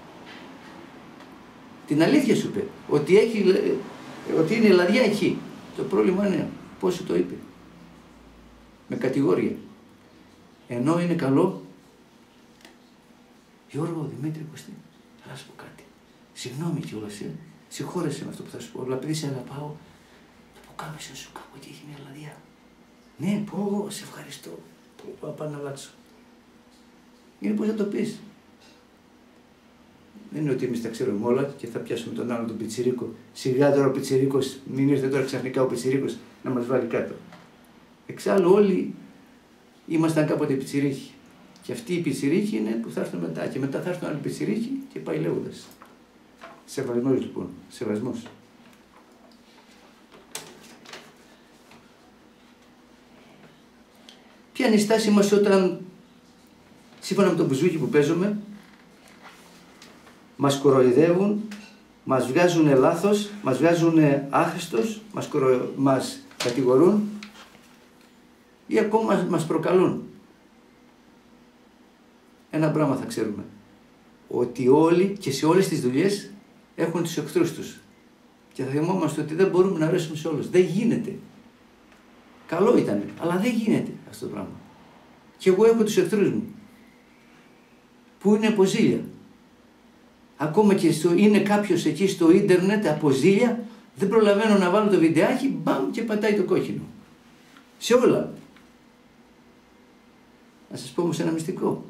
Την αλήθεια σου είπε, ότι, έχει, ότι είναι η λαδιά εκεί. Το πρόβλημα είναι πώς σου το είπε. Με κατηγορία. Ενώ είναι καλό, Γιώργο, Δημήτρη, Κωστή, θα σου πω κάτι. Συγγνώμη κιόλας, ε. Συγχώρεσαι με αυτό που θα σου πω, αλλά επειδή σε αγαπάω, το ποκάμισο σου κάπου εκεί έχει μια λαδιά. Ναι, πω, σε ευχαριστώ. Πω, πάω να αλλάξω. Είναι πώς θα το πεις. Δεν είναι ότι εμείς τα ξέρουμε όλα και θα πιάσουμε τον άλλο τον πιτσιρίκο. Σιγά τώρα ο πιτσιρίκος, μην ήρθε τώρα ξαφνικά ο πιτσιρίκος να μας βάλει κάτω. Εξάλλου όλοι ήμασταν κάποτε πιτσιρίκοι. Και αυτοί οι πιτσιρίκοι είναι που θα έρθουν μετά. Και μετά θα έρθουν άλλοι πιτσιρίκοι και πάει λέγοντας. Σεβασμός λοιπόν. Σεβασμός. Ποια είναι η στάση μας όταν, σύμφωνα με τον μπουζούκι που παίζουμε, μας κοροϊδεύουν, μας βγάζουν λάθος, μας βγάζουν άχρηστος, μας, κορο... μας κατηγορούν ή ακόμα μας προκαλούν. Ένα πράγμα θα ξέρουμε, ότι όλοι και σε όλες τις δουλειές έχουν τους εχθρούς τους και θα θυμόμαστε ότι δεν μπορούμε να αρέσουμε σε όλους. Δεν γίνεται. Καλό ήταν, αλλά δεν γίνεται αυτό το πράγμα. Και εγώ έχω τους εχθρούς μου, που είναι από ζήλια. Ακόμα και στο, είναι κάποιος εκεί στο ίντερνετ από ζήλια, δεν προλαβαίνω να βάλω το βιντεάκι, μπαμ και πατάει το κόκκινο. Σε όλα. Να σας πω όμως ένα μυστικό.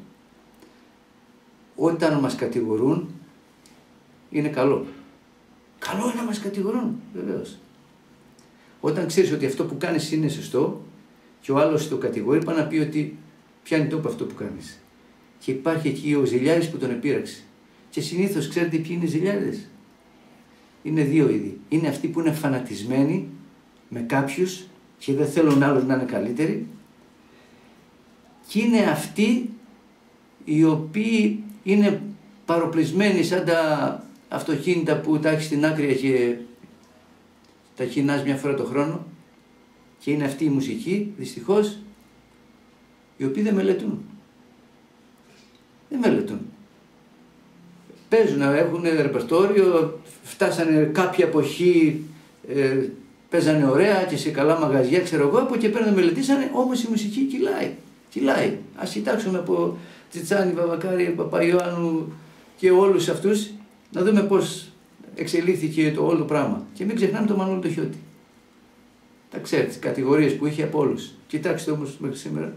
Όταν μας κατηγορούν, είναι καλό. Καλό είναι να μας κατηγορούν, βεβαίως. Όταν ξέρεις ότι αυτό που κάνεις είναι σωστό και ο άλλος το κατηγορεί, πάει να πει ότι πιάνει τόπο αυτό που κάνεις. Και υπάρχει εκεί ο ζηλιάρης που τον επήραξε. Και συνήθως ξέρετε ποιοι είναι οι ζηλιάριδες. Είναι δύο είδη. Είναι αυτοί που είναι φανατισμένοι με κάποιους και δεν θέλουν άλλους να είναι καλύτεροι. Και είναι αυτοί οι οποίοι είναι παροπλισμένοι σαν τα αυτοκίνητα που τα έχει στην άκρη και τα χυνάς μια φορά το χρόνο, και είναι αυτή η μουσική, δυστυχώς, οι οποίοι δεν μελετούν. Δεν μελετούν. Παίζουν, έχουν ρεπερτόριο, φτάσανε κάποια εποχή, ε, παίζανε ωραία και σε καλά μαγαζιά, ξέρω εγώ, από εκεί πέρα μελετήσανε, όμως η μουσική κυλάει. Κυλάει. Ας κοιτάξουμε από Τσιτσάνη, Βαβακάρη, Παπαϊωάννου και όλους αυτούς, να δούμε πώς εξελίχθηκε το όλο το πράγμα. Και μην ξεχνάμε τον Μανώλη το Χιώτη. Τα ξέρετε, τις κατηγορίες που είχε από όλους. Κοιτάξτε όμως μέχρι σήμερα.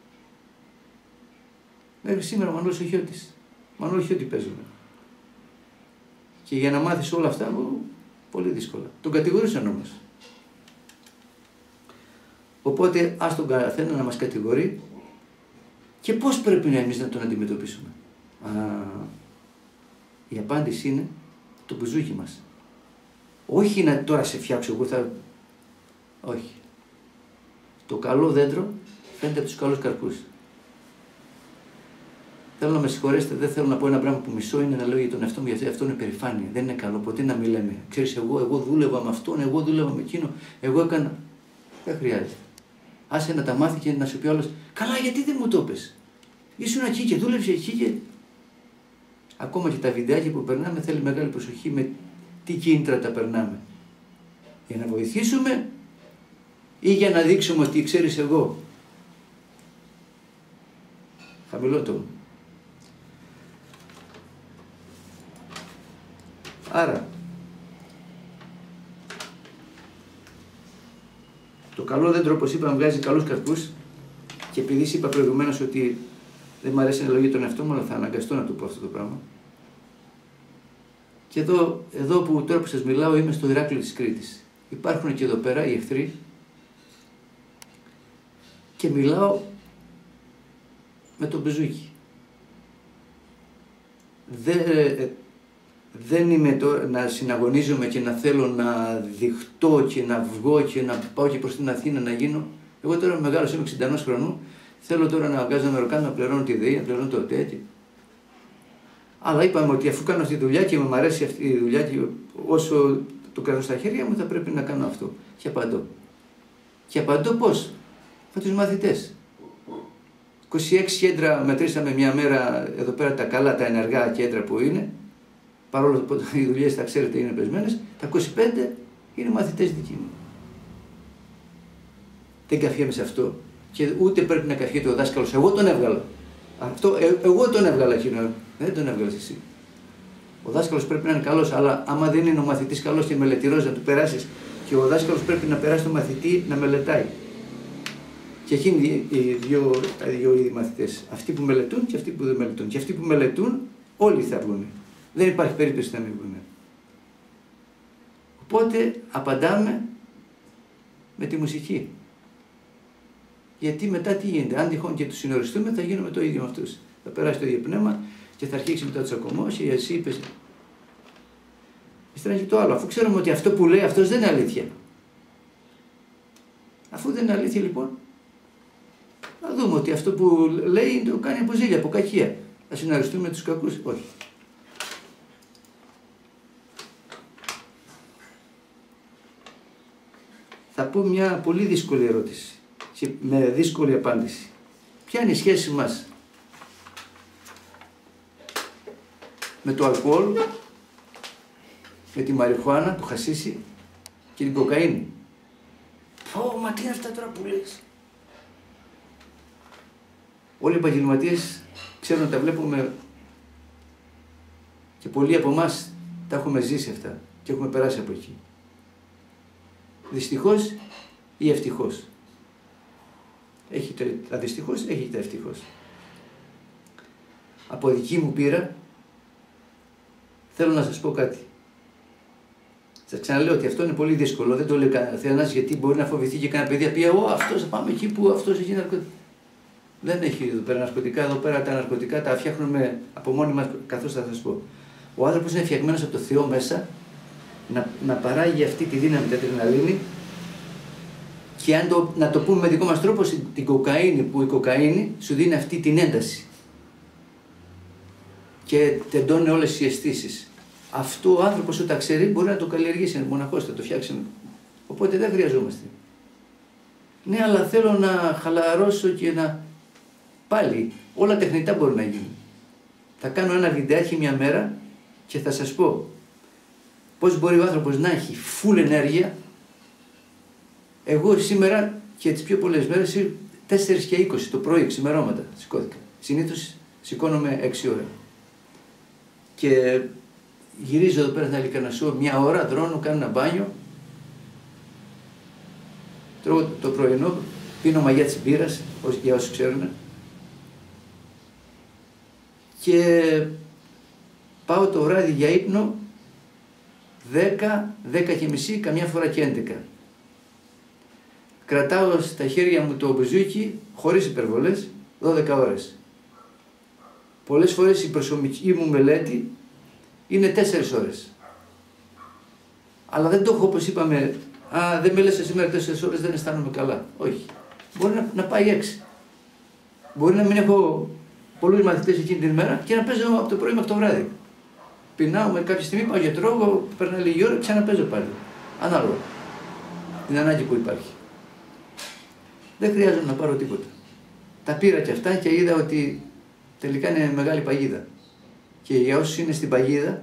Μέχρι σήμερα ο Μανώλης ο Χιώτης. Μανώλη Χιώτη παίζουμε. Και για να μάθεις όλα αυτά, πολύ δύσκολα. Τον κατηγορούσαν όμως. Οπότε ας τον καθένα να μας κατηγορεί και πώς πρέπει να εμείς να τον αντιμετωπίσουμε. Α, η απάντηση είναι το μπουζούκι μας. Όχι να τώρα σε φτιάξω εγώ, θα... όχι. Το καλό δέντρο φαίνεται από τους καλούς καρπούς. Θέλω να με συγχωρέσετε, δεν θέλω να πω ένα πράγμα που μισώ, είναι να λέω για τον εαυτό μου, γιατί αυτό είναι περηφάνεια. Δεν είναι καλό. Ποτέ να μην λέμε. Ξέρεις, εγώ, εγώ δούλευα με αυτόν, εγώ δούλευα με εκείνο, εγώ έκανα. Δεν χρειάζεται. Άσε να τα μάθει και να σου πει όλος, καλά, γιατί δεν μου το πες. Ήσουν εκεί και δούλεψε εκεί και. Ακόμα και τα βιντεάκια που περνάμε θέλει μεγάλη προσοχή με τι κίνητρα τα περνάμε. Για να βοηθήσουμε ή για να δείξουμε ότι ξέρεις εγώ. Χαμηλό το. Άρα, το καλό δέντρο, όπως είπαμε, βγάζει καλούς καρπούς, και επειδή είπα προηγουμένως ότι δεν μου αρέσει να λέω για τον εαυτό μου, αλλά θα αναγκαστώ να το πω αυτό το πράγμα. Και εδώ, εδώ που τώρα που σας μιλάω είμαι στο Ηράκλειο της Κρήτης. Υπάρχουν και εδώ πέρα οι εχθροί και μιλάω με τον μπουζούκι. Δεν, δεν είμαι τώρα να συναγωνίζομαι και να θέλω να διχτώ και να βγω και να πάω και προς την Αθήνα να γίνω. Εγώ τώρα μεγάλος είμαι εξήντα ενός χρονών, θέλω τώρα να βγάζω ροκάν, να πληρώνω τη ΔΕΗ, να πληρώνω το ΟΤΕ. Αλλά είπαμε ότι αφού κάνω αυτή τη δουλειά και μου αρέσει αυτή η δουλειά και όσο το κρατώ στα χέρια μου θα πρέπει να κάνω αυτό. Και απαντώ. Και απαντώ πώς? Με τους μαθητές. είκοσι έξι κέντρα μετρήσαμε μια μέρα εδώ πέρα, τα καλά, τα ενεργά κέντρα που είναι. Παρόλο που οι δουλειές, τα ξέρετε, είναι πεσμένες, τα είκοσι πέντε είναι μαθητές δικοί μου. Δεν καφιέμαι σε αυτό. Και ούτε πρέπει να καφιέται ο δάσκαλος. Εγώ τον έβγαλα. Αυτό, ε, εγώ τον έβγαλα εκείνο. Δεν τον έβγαλες εσύ. Ο δάσκαλος πρέπει να είναι καλός, αλλά άμα δεν είναι ο μαθητής καλός και μελετηρός, να του περάσεις. Και ο δάσκαλος πρέπει να περάσει τον μαθητή να μελετάει. Και εκείνοι οι δύο, τα δύο είδη μαθητές. Αυτοί που μελετούν και αυτοί που δεν μελετούν. Και αυτοί που μελετούν, όλοι θα βγουν. Δεν υπάρχει περίπτωση να μην βγουν. Οπότε απαντάμε με τη μουσική. Γιατί μετά τι γίνεται, αν τυχόν και τους συνοριστούμε, θα γίνουμε το ίδιο με αυτούς. Θα περάσει το ίδιο πνεύμα και θα αρχίσει μετά το τσακωμό και εσύ είπες. Ύστερα και το άλλο, αφού ξέρουμε ότι αυτό που λέει αυτός δεν είναι αλήθεια. Αφού δεν είναι αλήθεια, λοιπόν, να δούμε ότι αυτό που λέει το κάνει από ζήλια, από κακία. Θα συναριστούμε με τους κακούς? Όχι. Θα πω μια πολύ δύσκολη ερώτηση και με δύσκολη απάντηση. Ποια είναι η σχέση μας με το αλκοόλ, με τη μαριχουάνα, το χασίσι και την κοκαίνη? Πω, μα τι είναι αυτά τώρα που λες? Όλοι οι επαγγελματίες ξέρουν να τα βλέπουμε και πολλοί από εμάς τα έχουμε ζήσει αυτά και έχουμε περάσει από εκεί. Δυστυχώς ή ευτυχώς. Έχετε τα δυστυχώς, έχετε τα ευτυχώς. Από δική μου πείρα θέλω να σας πω κάτι. Σας ξαναλέω ότι αυτό είναι πολύ δύσκολο, δεν το λέει κανένας, γιατί μπορεί να φοβηθεί και κανένα παιδί να πει εγώ αυτός θα πάμε εκεί που αυτός έχει ναρκωτικά. Δεν έχει εδώ πέρα ναρκωτικά, εδώ πέρα τα ναρκωτικά τα φτιάχνουμε από μόνοι μας, καθώς θα σας πω. Ο άνθρωπος είναι φτιαγμένος από το Θεό μέσα να, να παράγει αυτή τη δύναμη, την αδρεναλίνη, και αν το, να το πούμε με δικό μας τρόπο, την κοκαίνη, που η κοκαίνη σου δίνει αυτή την ένταση και τεντώνει όλες οι αισθήσεις. αυτό ο άνθρωπος όταν ξέρει μπορεί να το καλλιεργήσει, μοναχός θα το φτιάξει. Οπότε δεν χρειαζόμαστε. Ναι, αλλά θέλω να χαλαρώσω και να... Πάλι, όλα τεχνητά μπορεί να γίνουν. Θα κάνω ένα βιντεάκι μια μέρα και θα σας πω πώς μπορεί ο άνθρωπος να έχει full ενέργεια. Εγώ σήμερα και τις πιο πολλές μέρες τέσσερα και είκοσι το πρωί, ξημερώματα σηκώθηκα. Συνήθως σηκώνομαι έξι ώρα. Και γυρίζω εδώ πέρα στην Αλικαρνασσό μια ώρα, δρώνω, κάνω ένα μπάνιο. Τρώω το πρωινό, πίνω μαγιά της μπύρας, για όσους ξέρουν. Και πάω το βράδυ για ύπνο δέκα, δέκα και μισή, καμιά φορά και έντεκα. Κρατάω στα χέρια μου το μπουζούκι, χωρίς υπερβολές, δώδεκα ώρες. Πολλές φορές η προσωπική μου μελέτη είναι τέσσερις ώρες. Αλλά δεν το έχω όπως είπαμε, α, δεν μέλεσα σήμερα τέσσερις ώρες, δεν αισθάνομαι καλά. Όχι. Μπορεί να, να πάει έξι. Μπορεί να μην έχω πολλούς μαθητές εκείνη την ημέρα και να παίζω από το πρωί μέχρι το βράδυ. Πεινάω με κάποια στιγμή, πάω για τρώγω, περνάει λίγη ώρα, ξαναπαίζω πάλι. Ανάλογα. Την ανάγκη που υπάρχει. Δεν χρειάζεται να πάρω τίποτα. Τα πήρα και αυτά και είδα ότι τελικά είναι μεγάλη παγίδα. Και για όσους είναι στην παγίδα,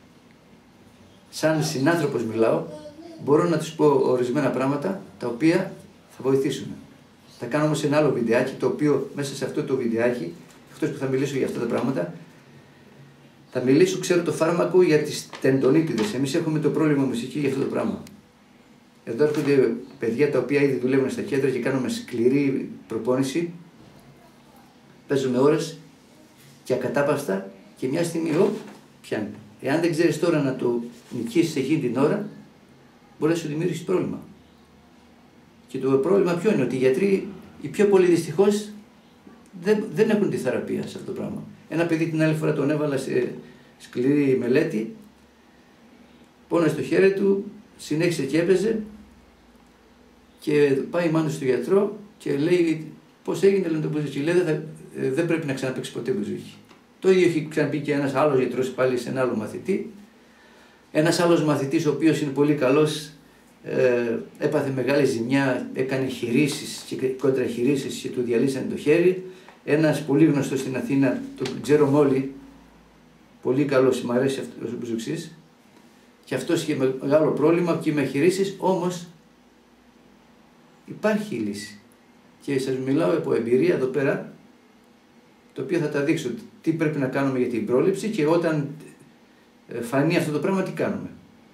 σαν συνάνθρωπος μιλάω, μπορώ να τους πω ορισμένα πράγματα τα οποία θα βοηθήσουν. Θα κάνω όμως ένα άλλο βιντεάκι, το οποίο μέσα σε αυτό το βιντεάκι, εκτός που θα μιλήσω για αυτά τα πράγματα, θα μιλήσω, ξέρω το φάρμακο για τις τεντονίτιδες. Εμείς έχουμε το πρόβλημα μουσική για αυτό το πράγμα. Εδώ έρχονται παιδιά τα οποία ήδη δουλεύουν στα κέντρα και κάνουμε σκληρή προπόνηση. Παίζουμε ώρες και ακατάπαυστα και μια στιγμή, ο, πιάνει. Εάν δεν ξέρεις τώρα να το νικήσεις εκείνη την ώρα, μπορεί να σου δημιουργήσει πρόβλημα. Και το πρόβλημα ποιο είναι, ότι οι γιατροί, οι πιο πολλοί δυστυχώς, δεν, δεν έχουν τη θεραπεία σε αυτό το πράγμα. Ένα παιδί την άλλη φορά τον έβαλα σε σκληρή μελέτη, πόνε στο χέρι του, συνέχισε και έπαιζε και πάει η μάνα στο γιατρό και λέει πώς έγινε, λένε το μπουζούκι. Λέει δεν, δεν πρέπει να ξαναπαίξει ποτέ μπουζούκι. Το ίδιο έχει ξαναπεί και ένας άλλος γιατρός πάλι σε ένα άλλο μαθητή. Ένας άλλος μαθητής ο οποίος είναι πολύ καλός, ε, έπαθε μεγάλη ζημιά, έκανε χειρίσεις και κοντραχειρίσεις και του διαλύσανε το χέρι. Ένας πολύ γνωστός στην Αθήνα, το ξέρουμε όλοι, πολύ καλός, μου αρέσει αυτός ο μπουζουξής. Και αυτός είχε μεγάλο πρόβλημα και με χειρίσεις, όμως υπάρχει η λύση. Και σας μιλάω από εμπειρία εδώ πέρα, το οποίο θα τα δείξω τι πρέπει να κάνουμε για την πρόληψη και όταν φανεί αυτό το πράγμα τι κάνουμε.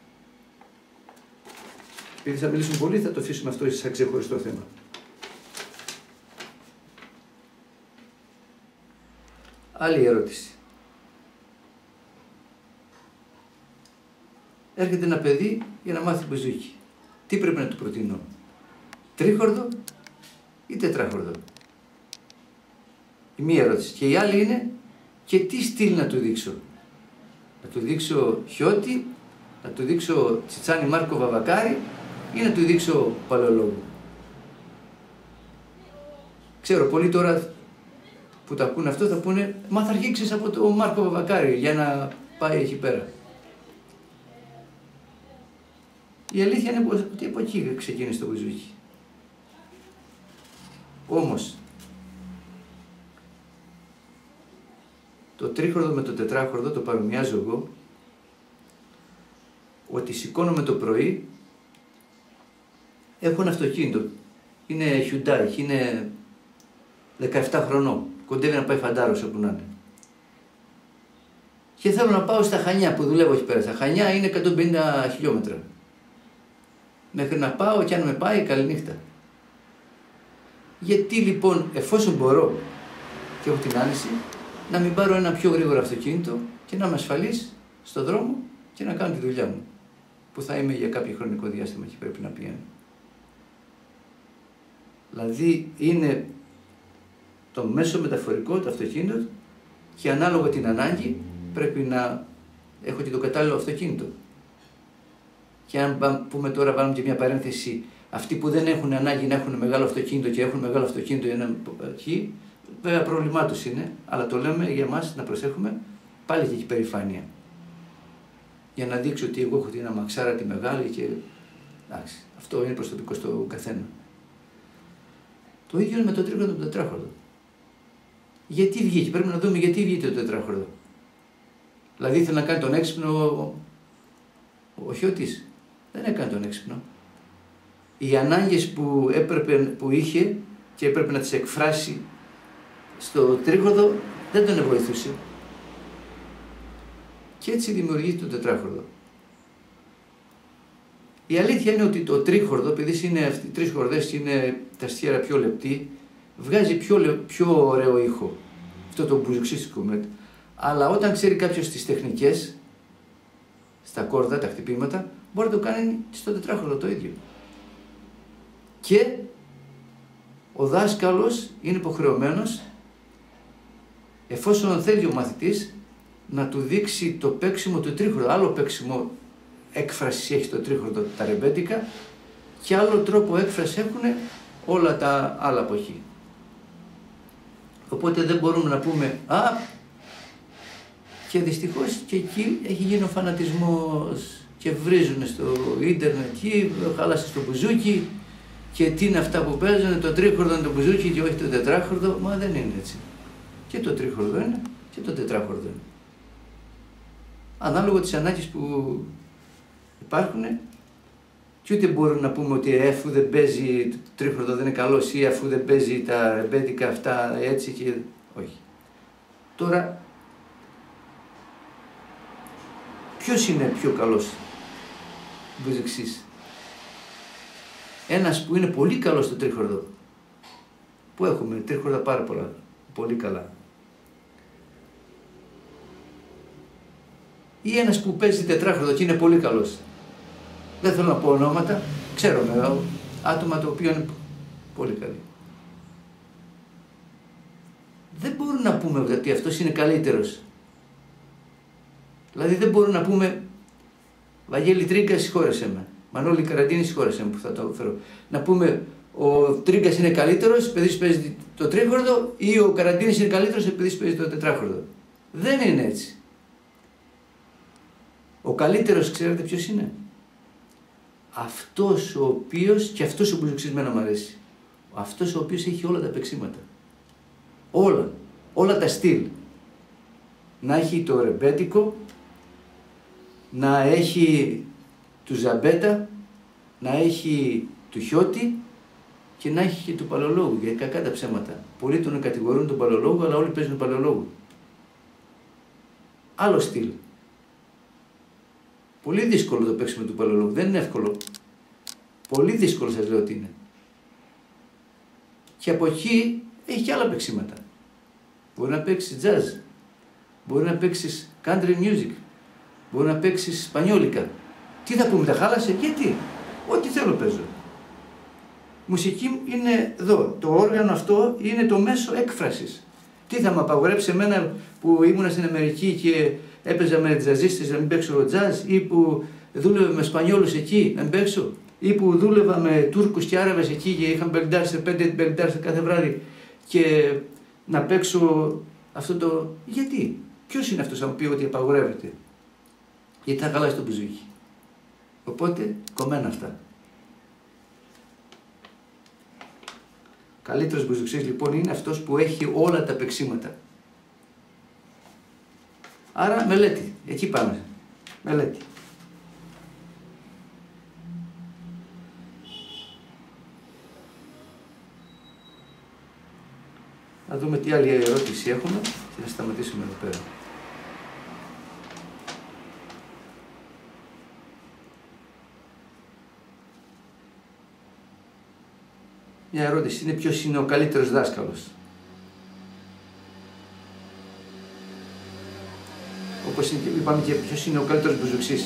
Επειδή θα μιλήσουν πολύ θα το αφήσουμε αυτό σαν ξεχωριστό θέμα. Άλλη ερώτηση. Έρχεται ένα παιδί για να μάθει μπουζούκι. Τι πρέπει να του προτείνω, τρίχορδο ή τετράχορδο? Η μία ερώτηση. Και η άλλη είναι και τι στυλ να του δείξω. Να του δείξω Χιώτη, να του δείξω Τσιτσάνι Μάρκο Βαβακάρη ή να του δείξω Παλαιολόγου. Ξέρω πολλοί τώρα που τα ακούνε αυτό θα πούνε μα θα αρχίξεις από το Μάρκο Βαβακάρη για να πάει εκεί πέρα. Η αλήθεια είναι ότι από εκεί ξεκίνησε το μπουζούκι. Όμως, το τρίχορδο με το τετράχορδο το παρομοιάζω εγώ ότι σηκώνομαι το πρωί, έχω ένα αυτοκίνητο, είναι Hyundai, είναι δεκαεπτά χρονών, κοντεύει να πάει φαντάρος όπου να είναι. Και θέλω να πάω στα Χανιά που δουλεύω εκεί πέρα. Στα Χανιά είναι εκατόν πενήντα χιλιόμετρα. Μέχρι να πάω και αν με πάει, καληνύχτα. Γιατί λοιπόν, εφόσον μπορώ και έχω την άνεση, να μην πάρω ένα πιο γρήγορο αυτοκίνητο και να είμαι ασφαλής στον δρόμο και να κάνω τη δουλειά μου, που θα είμαι για κάποιο χρονικό διάστημα και πρέπει να πηγαίνω. Δηλαδή είναι το μέσο μεταφορικό, το αυτοκίνητο, και ανάλογα την ανάγκη πρέπει να έχω και το κατάλληλο αυτοκίνητο. Και αν πούμε τώρα, βάλουμε και μια παρένθεση, αυτοί που δεν έχουν ανάγκη να έχουν μεγάλο αυτοκίνητο και έχουν μεγάλο αυτοκίνητο για να εκεί, βέβαια πρόβλημά τους είναι, αλλά το λέμε για μας να προσέχουμε, πάλι και έχει περηφάνεια. για να δείξω ότι εγώ έχω την αμαξάρα τη μεγάλη και εντάξει, αυτό είναι προσωπικό στο καθένα. Το ίδιο είναι με το τρίγωνο του τετράχορδο. Γιατί βγήκε, πρέπει να δούμε γιατί βγήκε το τετράχορδο. Δηλαδή ήθελε να κάνει τον έξυπνο ο, ο Χιώτης. Δεν έκανε τον έξυπνο. Οι ανάγκες που, έπρεπε, που είχε και έπρεπε να τις εκφράσει στο τρίγωνο δεν τον βοηθούσε. Και έτσι δημιουργήθηκε το τετράχορδο. Η αλήθεια είναι ότι το τρίχορδο, επειδή είναι αυτοί οι τρεις χορδές είναι τα στιέρα πιο λεπτή, βγάζει πιο, πιο ωραίο ήχο. Αυτό το μπουζουξίστικο μέτ. Αλλά όταν ξέρει κάποιος τις τεχνικές, στα κόρδα, τα χτυπήματα, μπορεί να το κάνει στο τετράχορδο το ίδιο. Και ο δάσκαλος είναι υποχρεωμένος, εφόσον θέλει ο μαθητής, να του δείξει το παίξιμο του τρίχορδου. Άλλο παίξιμο έκφραση έχει το τρίχορδο τα ρεμπέτικα και άλλο τρόπο έκφραση έχουν όλα τα άλλα από εκεί. Οπότε δεν μπορούμε να πούμε «Α, και δυστυχώς και εκεί έχει γίνει ο φανατισμός και βρίζουν στο ίντερνετ εκεί, χάλασε στο μπουζούκι και τι είναι αυτά που παίζουν, το τρίχορδο είναι το μπουζούκι και όχι το τετράχορδο». Μα δεν είναι έτσι. Και το τρίχορδο είναι και το τετράχορδο είναι. Ανάλογα τις ανάγκες που υπάρχουν και ούτε μπορούμε να πούμε ότι αφού δεν παίζει το τρίχορδο δεν είναι καλός ή αφού δεν παίζει τα ρεμπέτικα αυτά έτσι και όχι. Τώρα, ποιος είναι πιο καλός μπουζουξής? Ένας που είναι πολύ καλός στο τρίχορδο, που έχουμε τρίχορδα πάρα πολλά, πολύ καλά. Ή ένας που παίζει τετράχορδο και είναι πολύ καλός. Δεν θέλω να πω ονόματα, ξέρω με άτομα το οποίο είναι πολύ καλοί. Δεν μπορούμε να πούμε ότι αυτός είναι καλύτερος. Δηλαδή δεν μπορούμε να πούμε Βαγγέλη Τρίγκα, συγχώρεσέ με. Μανώλη Καραντίνη, συγχώρεσέ με που θα το φέρω. Να πούμε ο Τρίγκας είναι καλύτερος επειδή παίζει το τρίχορδο ή ο Καραντίνης είναι καλύτερος επειδή παίζει το τετράχορδο. Δεν είναι έτσι. Ο καλύτερος ξέρετε ποιος είναι? Αυτός ο οποίος, και αυτός ο μπουζουξισμένα μου αρέσει, αυτός ο οποίος έχει όλα τα παίξήματα. Όλα, όλα τα στυλ. Να έχει το ρεμπέτικο, να έχει του ζαμπέτα, να έχει του Χιώτη και να έχει και του παλαιολόγου, γιατί κακά τα ψέματα. Πολλοί τον κατηγορούν τον παλαιολόγο, αλλά όλοι παίζουν παλαιολόγου. Άλλο στυλ. Πολύ δύσκολο το παίξιμο του παλαιολόγου, δεν είναι εύκολο. Πολύ δύσκολο σας λέω ότι είναι. Και από εκεί έχει και άλλα παίξηματα. Μπορεί να παίξεις jazz, μπορεί να παίξεις country music, μπορεί να παίξεις σπανιόλικα. Τι θα πούμε, τα χάλασε, γιατί, ό,τι θέλω παίζω. Μουσική είναι εδώ, το όργανο αυτό είναι το μέσο έκφρασης. Τι θα με απαγορέψει εμένα που ήμουνα στην Αμερική και έπαιζα με τζαζίστες να μην παίξω τζαζ, ή που δούλευα με Σπανιόλους εκεί να μην παίξω, ή που δούλευα με Τούρκους και Άραβες εκεί και είχαν μπελντάρσει πέντε μπελντάρσει κάθε βράδυ και να παίξω αυτό το. Γιατί, ποιος είναι αυτός να μου πει ότι απαγορεύεται? Γιατί θα χαλάσει το μπουζούκι. Οπότε κομμένα αυτά. Καλύτερος μπουζουξής λοιπόν είναι αυτός που έχει όλα τα παίξηματα. Άρα μελέτη, εκεί πάμε. Μελέτη. Να δούμε τι άλλη ερώτηση έχουμε και να σταματήσουμε εδώ πέρα. Μια ερώτηση είναι ποιος είναι ο καλύτερος δάσκαλος. Όπως είπαμε και ποιος είναι ο καλύτερος μπουζουξής.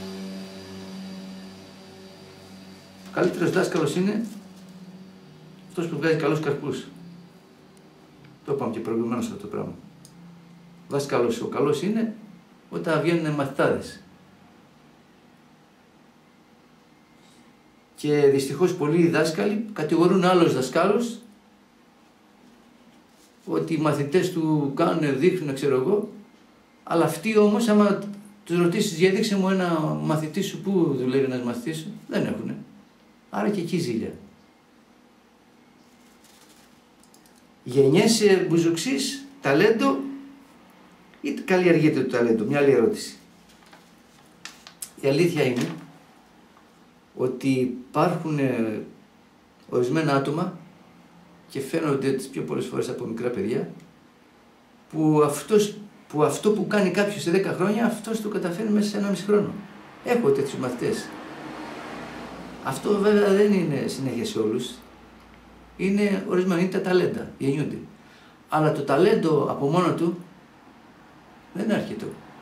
Ο καλύτερος δάσκαλος είναι αυτός που βγάζει καλούς καρπούς. Το είπαμε και προηγουμένως αυτό το πράγμα. Ο δάσκαλος ο καλός είναι όταν βγαίνουν μαθητάδες. Και δυστυχώς πολλοί δάσκαλοι κατηγορούν άλλους δασκάλους ότι οι μαθητές του κάνουν, δείχνουν, ξέρω εγώ, αλλά αυτοί όμως άμα τους ρωτήσεις, για δείξε μου ένα μαθητή σου, πού δουλεύει ένας μαθητής σου, δεν έχουνε. Άρα και εκεί ζήλια. Γεννιέσαι μπουζουξής, ταλέντο ή καλλιεργείται το ταλέντο, μια άλλη ερώτηση. Η αλήθεια είναι ότι υπάρχουν ε, ορισμένα άτομα και φαίνονται τις πιο πολλές φορές από μικρά παιδιά που, αυτός, που αυτό που κάνει κάποιος σε δέκα χρόνια αυτός το καταφέρει μέσα σε ένα μισή χρόνο. Έχω τέτοιους μαθητές. Αυτό βέβαια δεν είναι συνέχεια σε όλους. Είναι ορισμένα, είναι τα ταλέντα, γεννιούνται. Αλλά το ταλέντο από μόνο του δεν είναι αρκετό.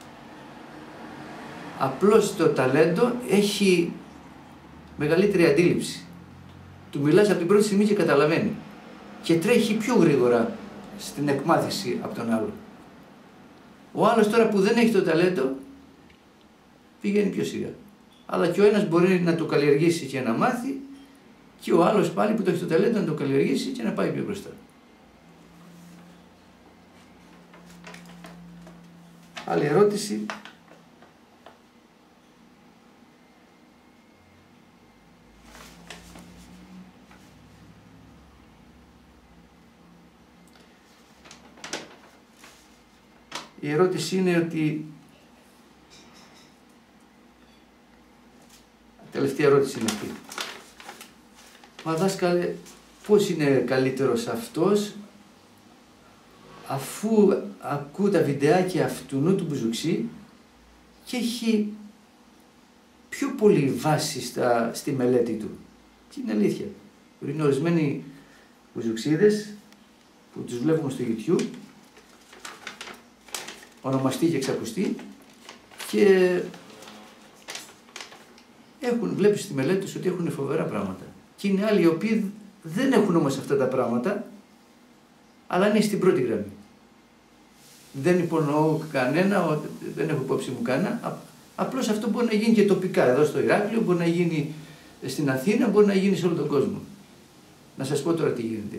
Απλώς το ταλέντο έχει μεγαλύτερη αντίληψη. Του μιλάς από την πρώτη στιγμή και καταλαβαίνει. Και τρέχει πιο γρήγορα στην εκμάθηση από τον άλλο. Ο άλλος τώρα που δεν έχει το ταλέντο πηγαίνει πιο σιγά. Αλλά και ο ένας μπορεί να το καλλιεργήσει και να μάθει και ο άλλος πάλι που το έχει το ταλέντο να το καλλιεργήσει και να πάει πιο μπροστά. Άλλη ερώτηση. Η ερώτηση είναι ότι, η τελευταία ερώτηση είναι αυτή. Μα δάσκαλε, πώς είναι καλύτερος αυτός αφού ακούω τα βιντεάκια αυτού του μπουζουξή και έχει πιο πολύ βάση στα, στη μελέτη του. Και είναι αλήθεια. Είναι ορισμένοι μπουζουξίδες που τους βλέπουμε στο YouTube, ονομαστεί και εξακουστεί, και έχουν, βλέπεις στη μελέτη τους ότι έχουν φοβερά πράγματα. Και είναι άλλοι οι οποίοι δεν έχουν όμως αυτά τα πράγματα, αλλά είναι στην πρώτη γραμμή. Δεν υπονοώ κανένα, δεν έχω υπόψη μου κανένα, απλώς αυτό μπορεί να γίνει και τοπικά, εδώ στο Ηράκλειο, μπορεί να γίνει στην Αθήνα, μπορεί να γίνει σε όλο τον κόσμο. Να σας πω τώρα τι γίνεται.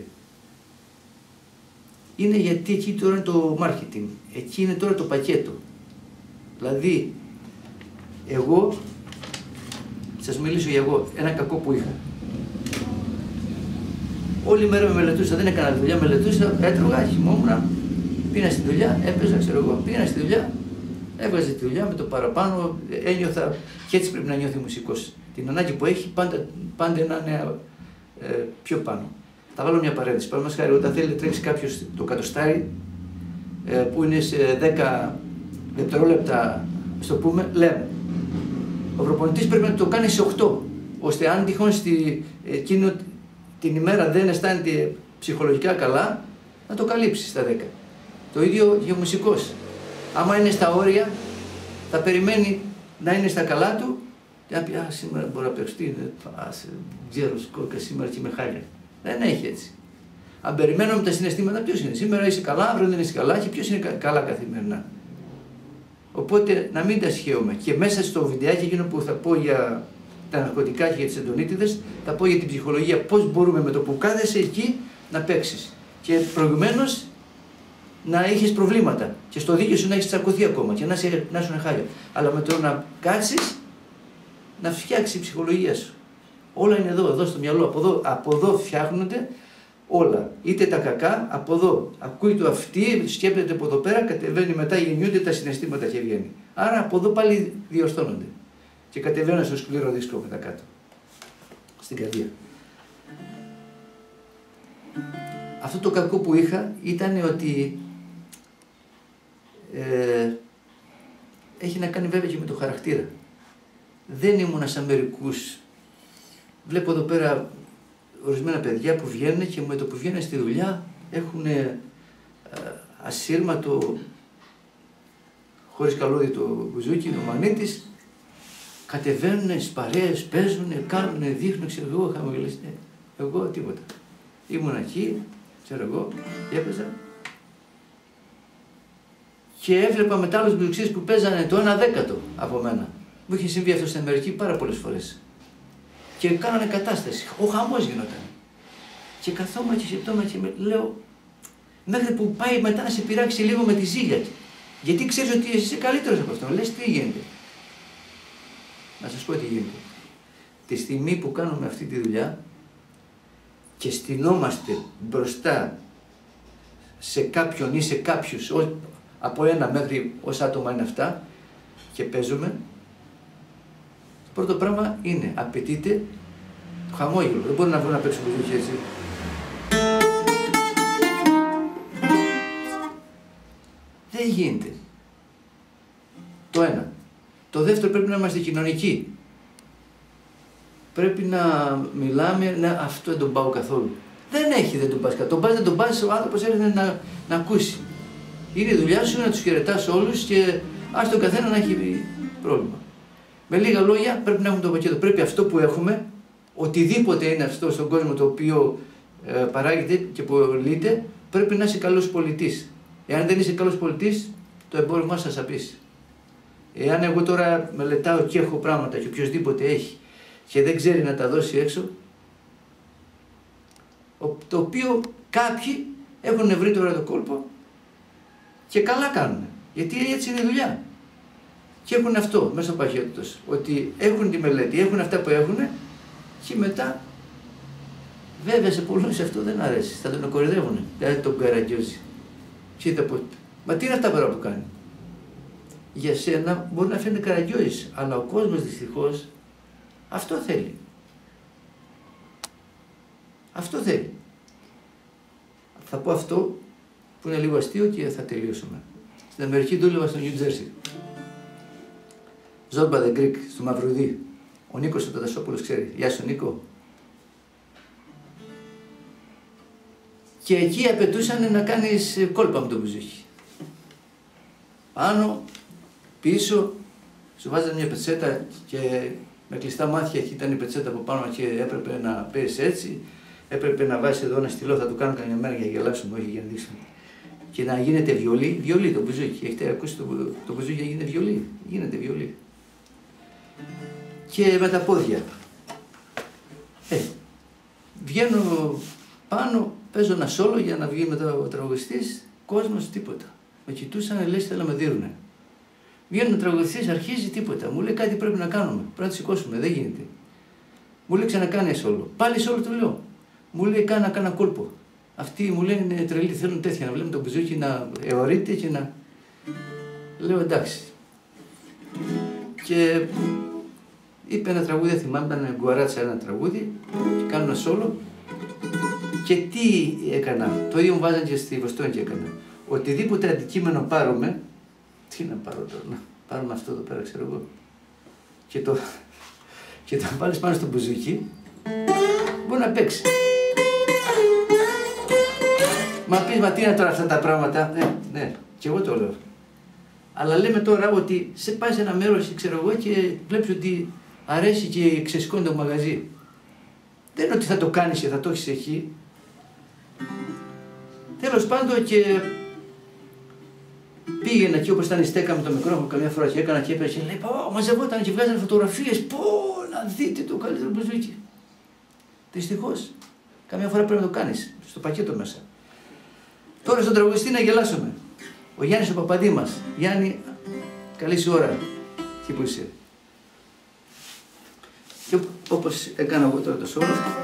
Είναι γιατί εκεί τώρα είναι το marketing, εκεί είναι τώρα το πακέτο. Δηλαδή, εγώ, σας μιλήσω για εγώ, ένα κακό που είχα. Όλη μέρα με μελετούσα, δεν έκανα δουλειά, μελετούσα, έτρωγα, χυμόμουν, πήγα στη δουλειά, έπαιζα, ξέρω εγώ, πήγα στη δουλειά, έβγαζε τη δουλειά με το παραπάνω, ένιωθα, και έτσι πρέπει να νιώθει ο μουσικός. Την ανάγκη που έχει πάντα, πάντα να είναι ε, πιο πάνω. Θα βάλω μια παρένθεση. Παραδείγματος χάρη, όταν θέλει να τρέξει κάποιος το κατοστάρι, ε, που είναι σε δέκα δευτερόλεπτα, στο πούμε, λέμε. Ο προπονητής πρέπει να το κάνει σε οκτώ, ώστε αν τυχόν στη, εκείνο, την ημέρα δεν αισθάνεται ψυχολογικά καλά, να το καλύψει στα δέκα. Το ίδιο και ο μουσικός. Άμα είναι στα όρια, θα περιμένει να είναι στα καλά του, και να πει, α, σήμερα μπορώ να παίξω, τι είναι, ξέρω, σκόρκα σήμερα και με χάλια. Δεν έχει έτσι. Αν περιμένουμε τα συναισθήματα, ποιος είναι. Σήμερα είσαι καλά, αύριο δεν είσαι καλά, και ποιος είναι καλά καθημερινά. Οπότε να μην τα σχέουμε. Και μέσα στο βιντεάκι εκείνο που θα πω για τα ναρκωτικά και για τις εντονίτιδες, θα πω για την ψυχολογία, πώς μπορούμε με το που κάθεσαι εκεί να παίξεις. Και προηγουμένως να έχεις προβλήματα. Και στο δίκαιο σου να έχεις τσακωθεί ακόμα και να, σε, να σου είναι χάλια. Αλλά με το να κάτσεις, να φτιάξει η ψυχολογία σου. Όλα είναι εδώ, εδώ στο μυαλό. Από εδώ, από εδώ φτιάχνονται όλα. Είτε τα κακά, από εδώ. Ακούει το αυτή, σκέπτεται από εδώ πέρα, κατεβαίνει μετά, γεννιούνται τα συναισθήματα και βγαίνει. Άρα από εδώ πάλι διορθώνονται. Και κατεβαίνουν στο σκληρό δίσκο μετά κάτω. Στην καρδία. Αυτό το κακό που είχα ήταν ότι ε, έχει να κάνει βέβαια και με το χαρακτήρα. Δεν ήμουνα σαν μερικούς. Βλέπω εδώ πέρα ορισμένα παιδιά που βγαίνουν και με το που βγαίνουν στη δουλειά έχουν ε, ασύρματο, χωρίς καλώδιο το μπουζούκι, το μαγνήτης, κατεβαίνουν στις παρέες, παίζουν, κάνουν, δείχνουν, ξέρω εγώ, χαμογελαστέ. Εγώ τίποτα. Ήμουν εκεί, ξέρω εγώ, έπαιζα και έβλεπα μετά άλλους μπουζουξίες που παίζανε το ένα δέκατο από μένα. Μου είχε συμβεί αυτό στην Αμερική πάρα πολλές φορές. Και κάνανε κατάσταση. Ο χαμός γινόταν. Και καθόμουν και σκεπτόμουν και με, λέω, μέχρι που πάει μετά να σε πειράξει λίγο με τη ζήλια. Γιατί ξέρεις ότι εσύ είσαι καλύτερος από αυτό. Λες τι γίνεται. Να σας πω τι γίνεται. Τη στιγμή που κάνουμε αυτή τη δουλειά και στυνόμαστε μπροστά σε κάποιον ή σε κάποιους, από ένα μέχρι όσα άτομα είναι αυτά, και παίζουμε, το πρώτο πράγμα είναι, απαιτείται χαμόγελο. Δεν μπορεί να βγω να παίξω μπουζούκι έτσι. Δεν γίνεται. Το ένα. Το δεύτερο, πρέπει να είμαστε κοινωνικοί. Πρέπει να μιλάμε, να, αυτό δεν τον πάω καθόλου. Δεν έχει, δεν τον πας καθόλου. Τον πας, δεν τον πας, ο άνθρωπος έρχεται να, να ακούσει. Είναι η δουλειά σου να τους χαιρετάς όλους και ας τον καθένα να έχει πρόβλημα. Με λίγα λόγια, πρέπει να έχουμε το πακέτο. Πρέπει αυτό που έχουμε, οτιδήποτε είναι αυτό στον κόσμο το οποίο ε, παράγεται και πωλείται, πρέπει να είσαι καλός πολιτής. Εάν δεν είσαι καλός πολιτής, το εμπόρευμα σας απίσει. Εάν εγώ τώρα μελετάω και έχω πράγματα και οποιοδήποτε έχει και δεν ξέρει να τα δώσει έξω, το οποίο κάποιοι έχουν βρει τώρα το κόλπο και καλά κάνουν, γιατί έτσι είναι η δουλειά. Και έχουν αυτό μέσα στο πακέτο τους, ότι έχουν τη μελέτη, έχουν αυτά που έχουν και μετά, βέβαια σε πολλούς αυτό δεν αρέσει, θα τον κορυδεύουν, δηλαδή τον καραγκιόζι. Κοίτα πω, μα τι είναι αυτά που κάνει. Για σένα μπορεί να φαίνεται καραγκιόζης, αλλά ο κόσμος δυστυχώς αυτό θέλει. Αυτό θέλει. Θα πω αυτό που είναι λίγο αστείο και θα τελειώσουμε. Στην Αμερική δούλευα στο New Jersey. Zorba the Greek, στο Μαυρουδί. Ο Νίκος ο Τατασόπουλος ξέρει. Γεια σου Νίκο. Και εκεί απαιτούσαν να κάνεις κόλπα με το μπουζούκι. Πάνω, πίσω, σου βάζανε μια πετσέτα και με κλειστά μάτια και ήταν η πετσέτα από πάνω και έπρεπε να παίζεις έτσι. Έπρεπε να βάζεις εδώ ένα στυλό, θα το κάνω καμιά μέρα για να γελάσουμε, όχι για να δείξουμε. Και να γίνεται βιολί, βιολί το μπουζούκι. Έχετε ακούσει το, το μπουζούκι να γίνεται βιολί. Γίνεται βιολί. Και με τα πόδια. Ε, βγαίνω πάνω, παίζω ένα σόλο για να βγει μετά ο τραγουδιστής, κόσμος τίποτα. Με κοιτούσαν, λες θέλω να με δίνουνε. Βγαίνει ο τραγουδιστής, αρχίζει τίποτα. Μου λέει κάτι πρέπει να κάνουμε. Πρέπει να το σηκώσουμε, δεν γίνεται. Μου λέει ξανακάνε σόλο. Πάλι σόλο του λέω. Μου λέει κάνα κάνα κόλπο. Αυτοί μου λένε είναι τρελοί, θέλουν τέτοια να βλέπουν το μπουζούκι να εωρείται και να. Λέω εντάξει. Και είπε ένα τραγούδι, δεν θυμάμαι, ήταν γκουαράτσα ένα τραγούδι, και κάνω ένα σόλο. Και τι έκανα, το ίδιο μου βάζαν και στη Βοστόνη και έκανα. Οτιδήποτε αντικείμενο πάρουμε, τι να πάρω τώρα, να πάρουμε αυτό εδώ πέρα, ξέρω εγώ, και το, και το βάλεις πάνω στο μπουζούκι, μπορεί να παίξει. Μα πεις, μα τι είναι τώρα αυτά τα πράγματα, ναι, ναι, και εγώ το λέω. Αλλά λέμε τώρα ότι σε πάει σε ένα μέρος, ξέρω εγώ, και βλέπεις ότι αρέσει και ξεσηκώνει το μαγαζί. Δεν είναι ότι θα το κάνεις και θα το έχεις εκεί. Τέλος πάντων και πήγαινα εκεί όπως ήταν η στέκα με το μικρόφωνο καμιά φορά και έκανα και έπαιζε και λέει πω μαζευόταν και βγάζανε φωτογραφίες, πω να δείτε το καλύτερο μπουζούκι. Δυστυχώς, καμιά φορά πρέπει να το κάνεις, στο πακέτο μέσα. Τώρα στον τραγουδιστή να γελάσουμε. Ο Γιάννης ο Παπαντήμας. Γιάννη, καλή σου ώρα. Εκεί που είσαι. Και όπως έκανα εγώ τώρα το σώμα,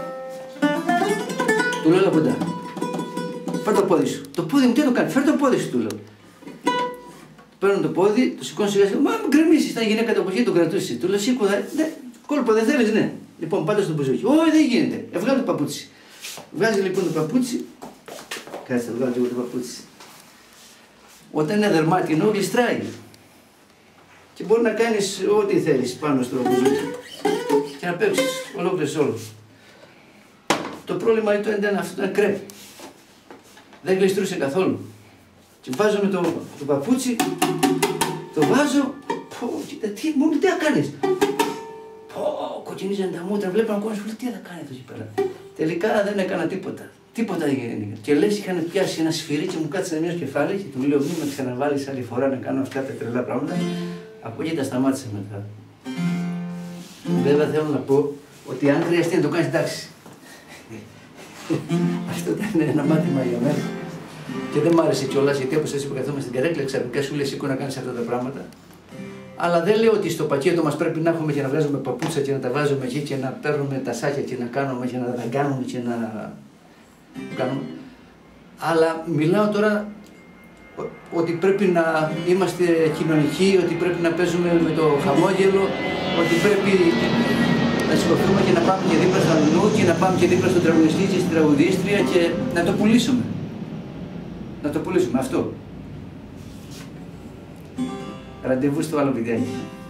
του λέω κοντά. Φέρ το πόδι σου. Το πόδι μου τι το κάνει, φέρ το πόδι σου, του λέω. Παίρνω το πόδι, το σηκώνω σιγά σιγά. Μα μου γκρεμίσεις, ήταν γυναίκα το αποχή, τον κρατούσε. Του λέω σήκω, ναι, κόλπο δεν θέλεις, ναι. Λοιπόν, πάτε στο μπουζούκι. Όχι, δεν γίνεται. Εβγάλω το παπούτσι. Βγάζει λοιπόν το παπούτσι. Κάτσε, βγάλω λίγο το παπούτσι. Όταν είναι δερμάτινο, γλιστράει. Και μπορεί να κάνεις ό,τι θέλεις πάνω στο μπουζούκι. Και να παίξεις ολόκληρες όλο. Το πρόβλημα ήταν αυτό, ήταν κρέπ. Δεν γλιστρούσε καθόλου. Και βάζω με το, το παπούτσι, το βάζω, πω, κοίτα, τι, μόνο τι θα κάνεις. Πω, κοκκινίζαν τα μούτρα, βλέπω ακόμα, σου λέει, τι θα κάνει εδώ εκεί πέρα. Τελικά δεν έκανα τίποτα. Τίποτα δεν έγινε. Και λες, είχαν πιάσει ένα σφυρί και μου κάτσε μια κεφάλι και του λέω, μην με ξαναβάλεις άλλη φορά να κάνω αυτά τα τρελά πράγματα. Από εκεί τα σταμάτησα μετά. Βέβαια θέλω να πω ότι αν χρειαστεί να το κάνεις, εντάξει. Αυτό ήταν ένα μάθημα για μένα. Και δεν μ' άρεσε κιόλας, γιατί όπως σας είπα, καθόμαστε στην καρέκλα, ξαφνικά σου λέει σήκω να κάνεις αυτά τα πράγματα. Αλλά δεν λέω ότι στο πακέτο μας πρέπει να έχουμε και να βγάζουμε παπούτσα και να τα βάζουμε εκεί και να παίρνουμε τα σάκια και να κάνουμε και να τα κάνουμε και να κάνουμε. Αλλά μιλάω τώρα ότι πρέπει να είμαστε κοινωνικοί, ότι πρέπει να παίζουμε με το χαμόγελο, ότι πρέπει να σηκωθούμε και να πάμε και δίπλα στο αλλού και να πάμε και δίπλα στον τραγουδιστή και στην τραγουδίστρια και να το πουλήσουμε. Να το πουλήσουμε αυτό. Ραντεβού στο άλλο βιντεάκι.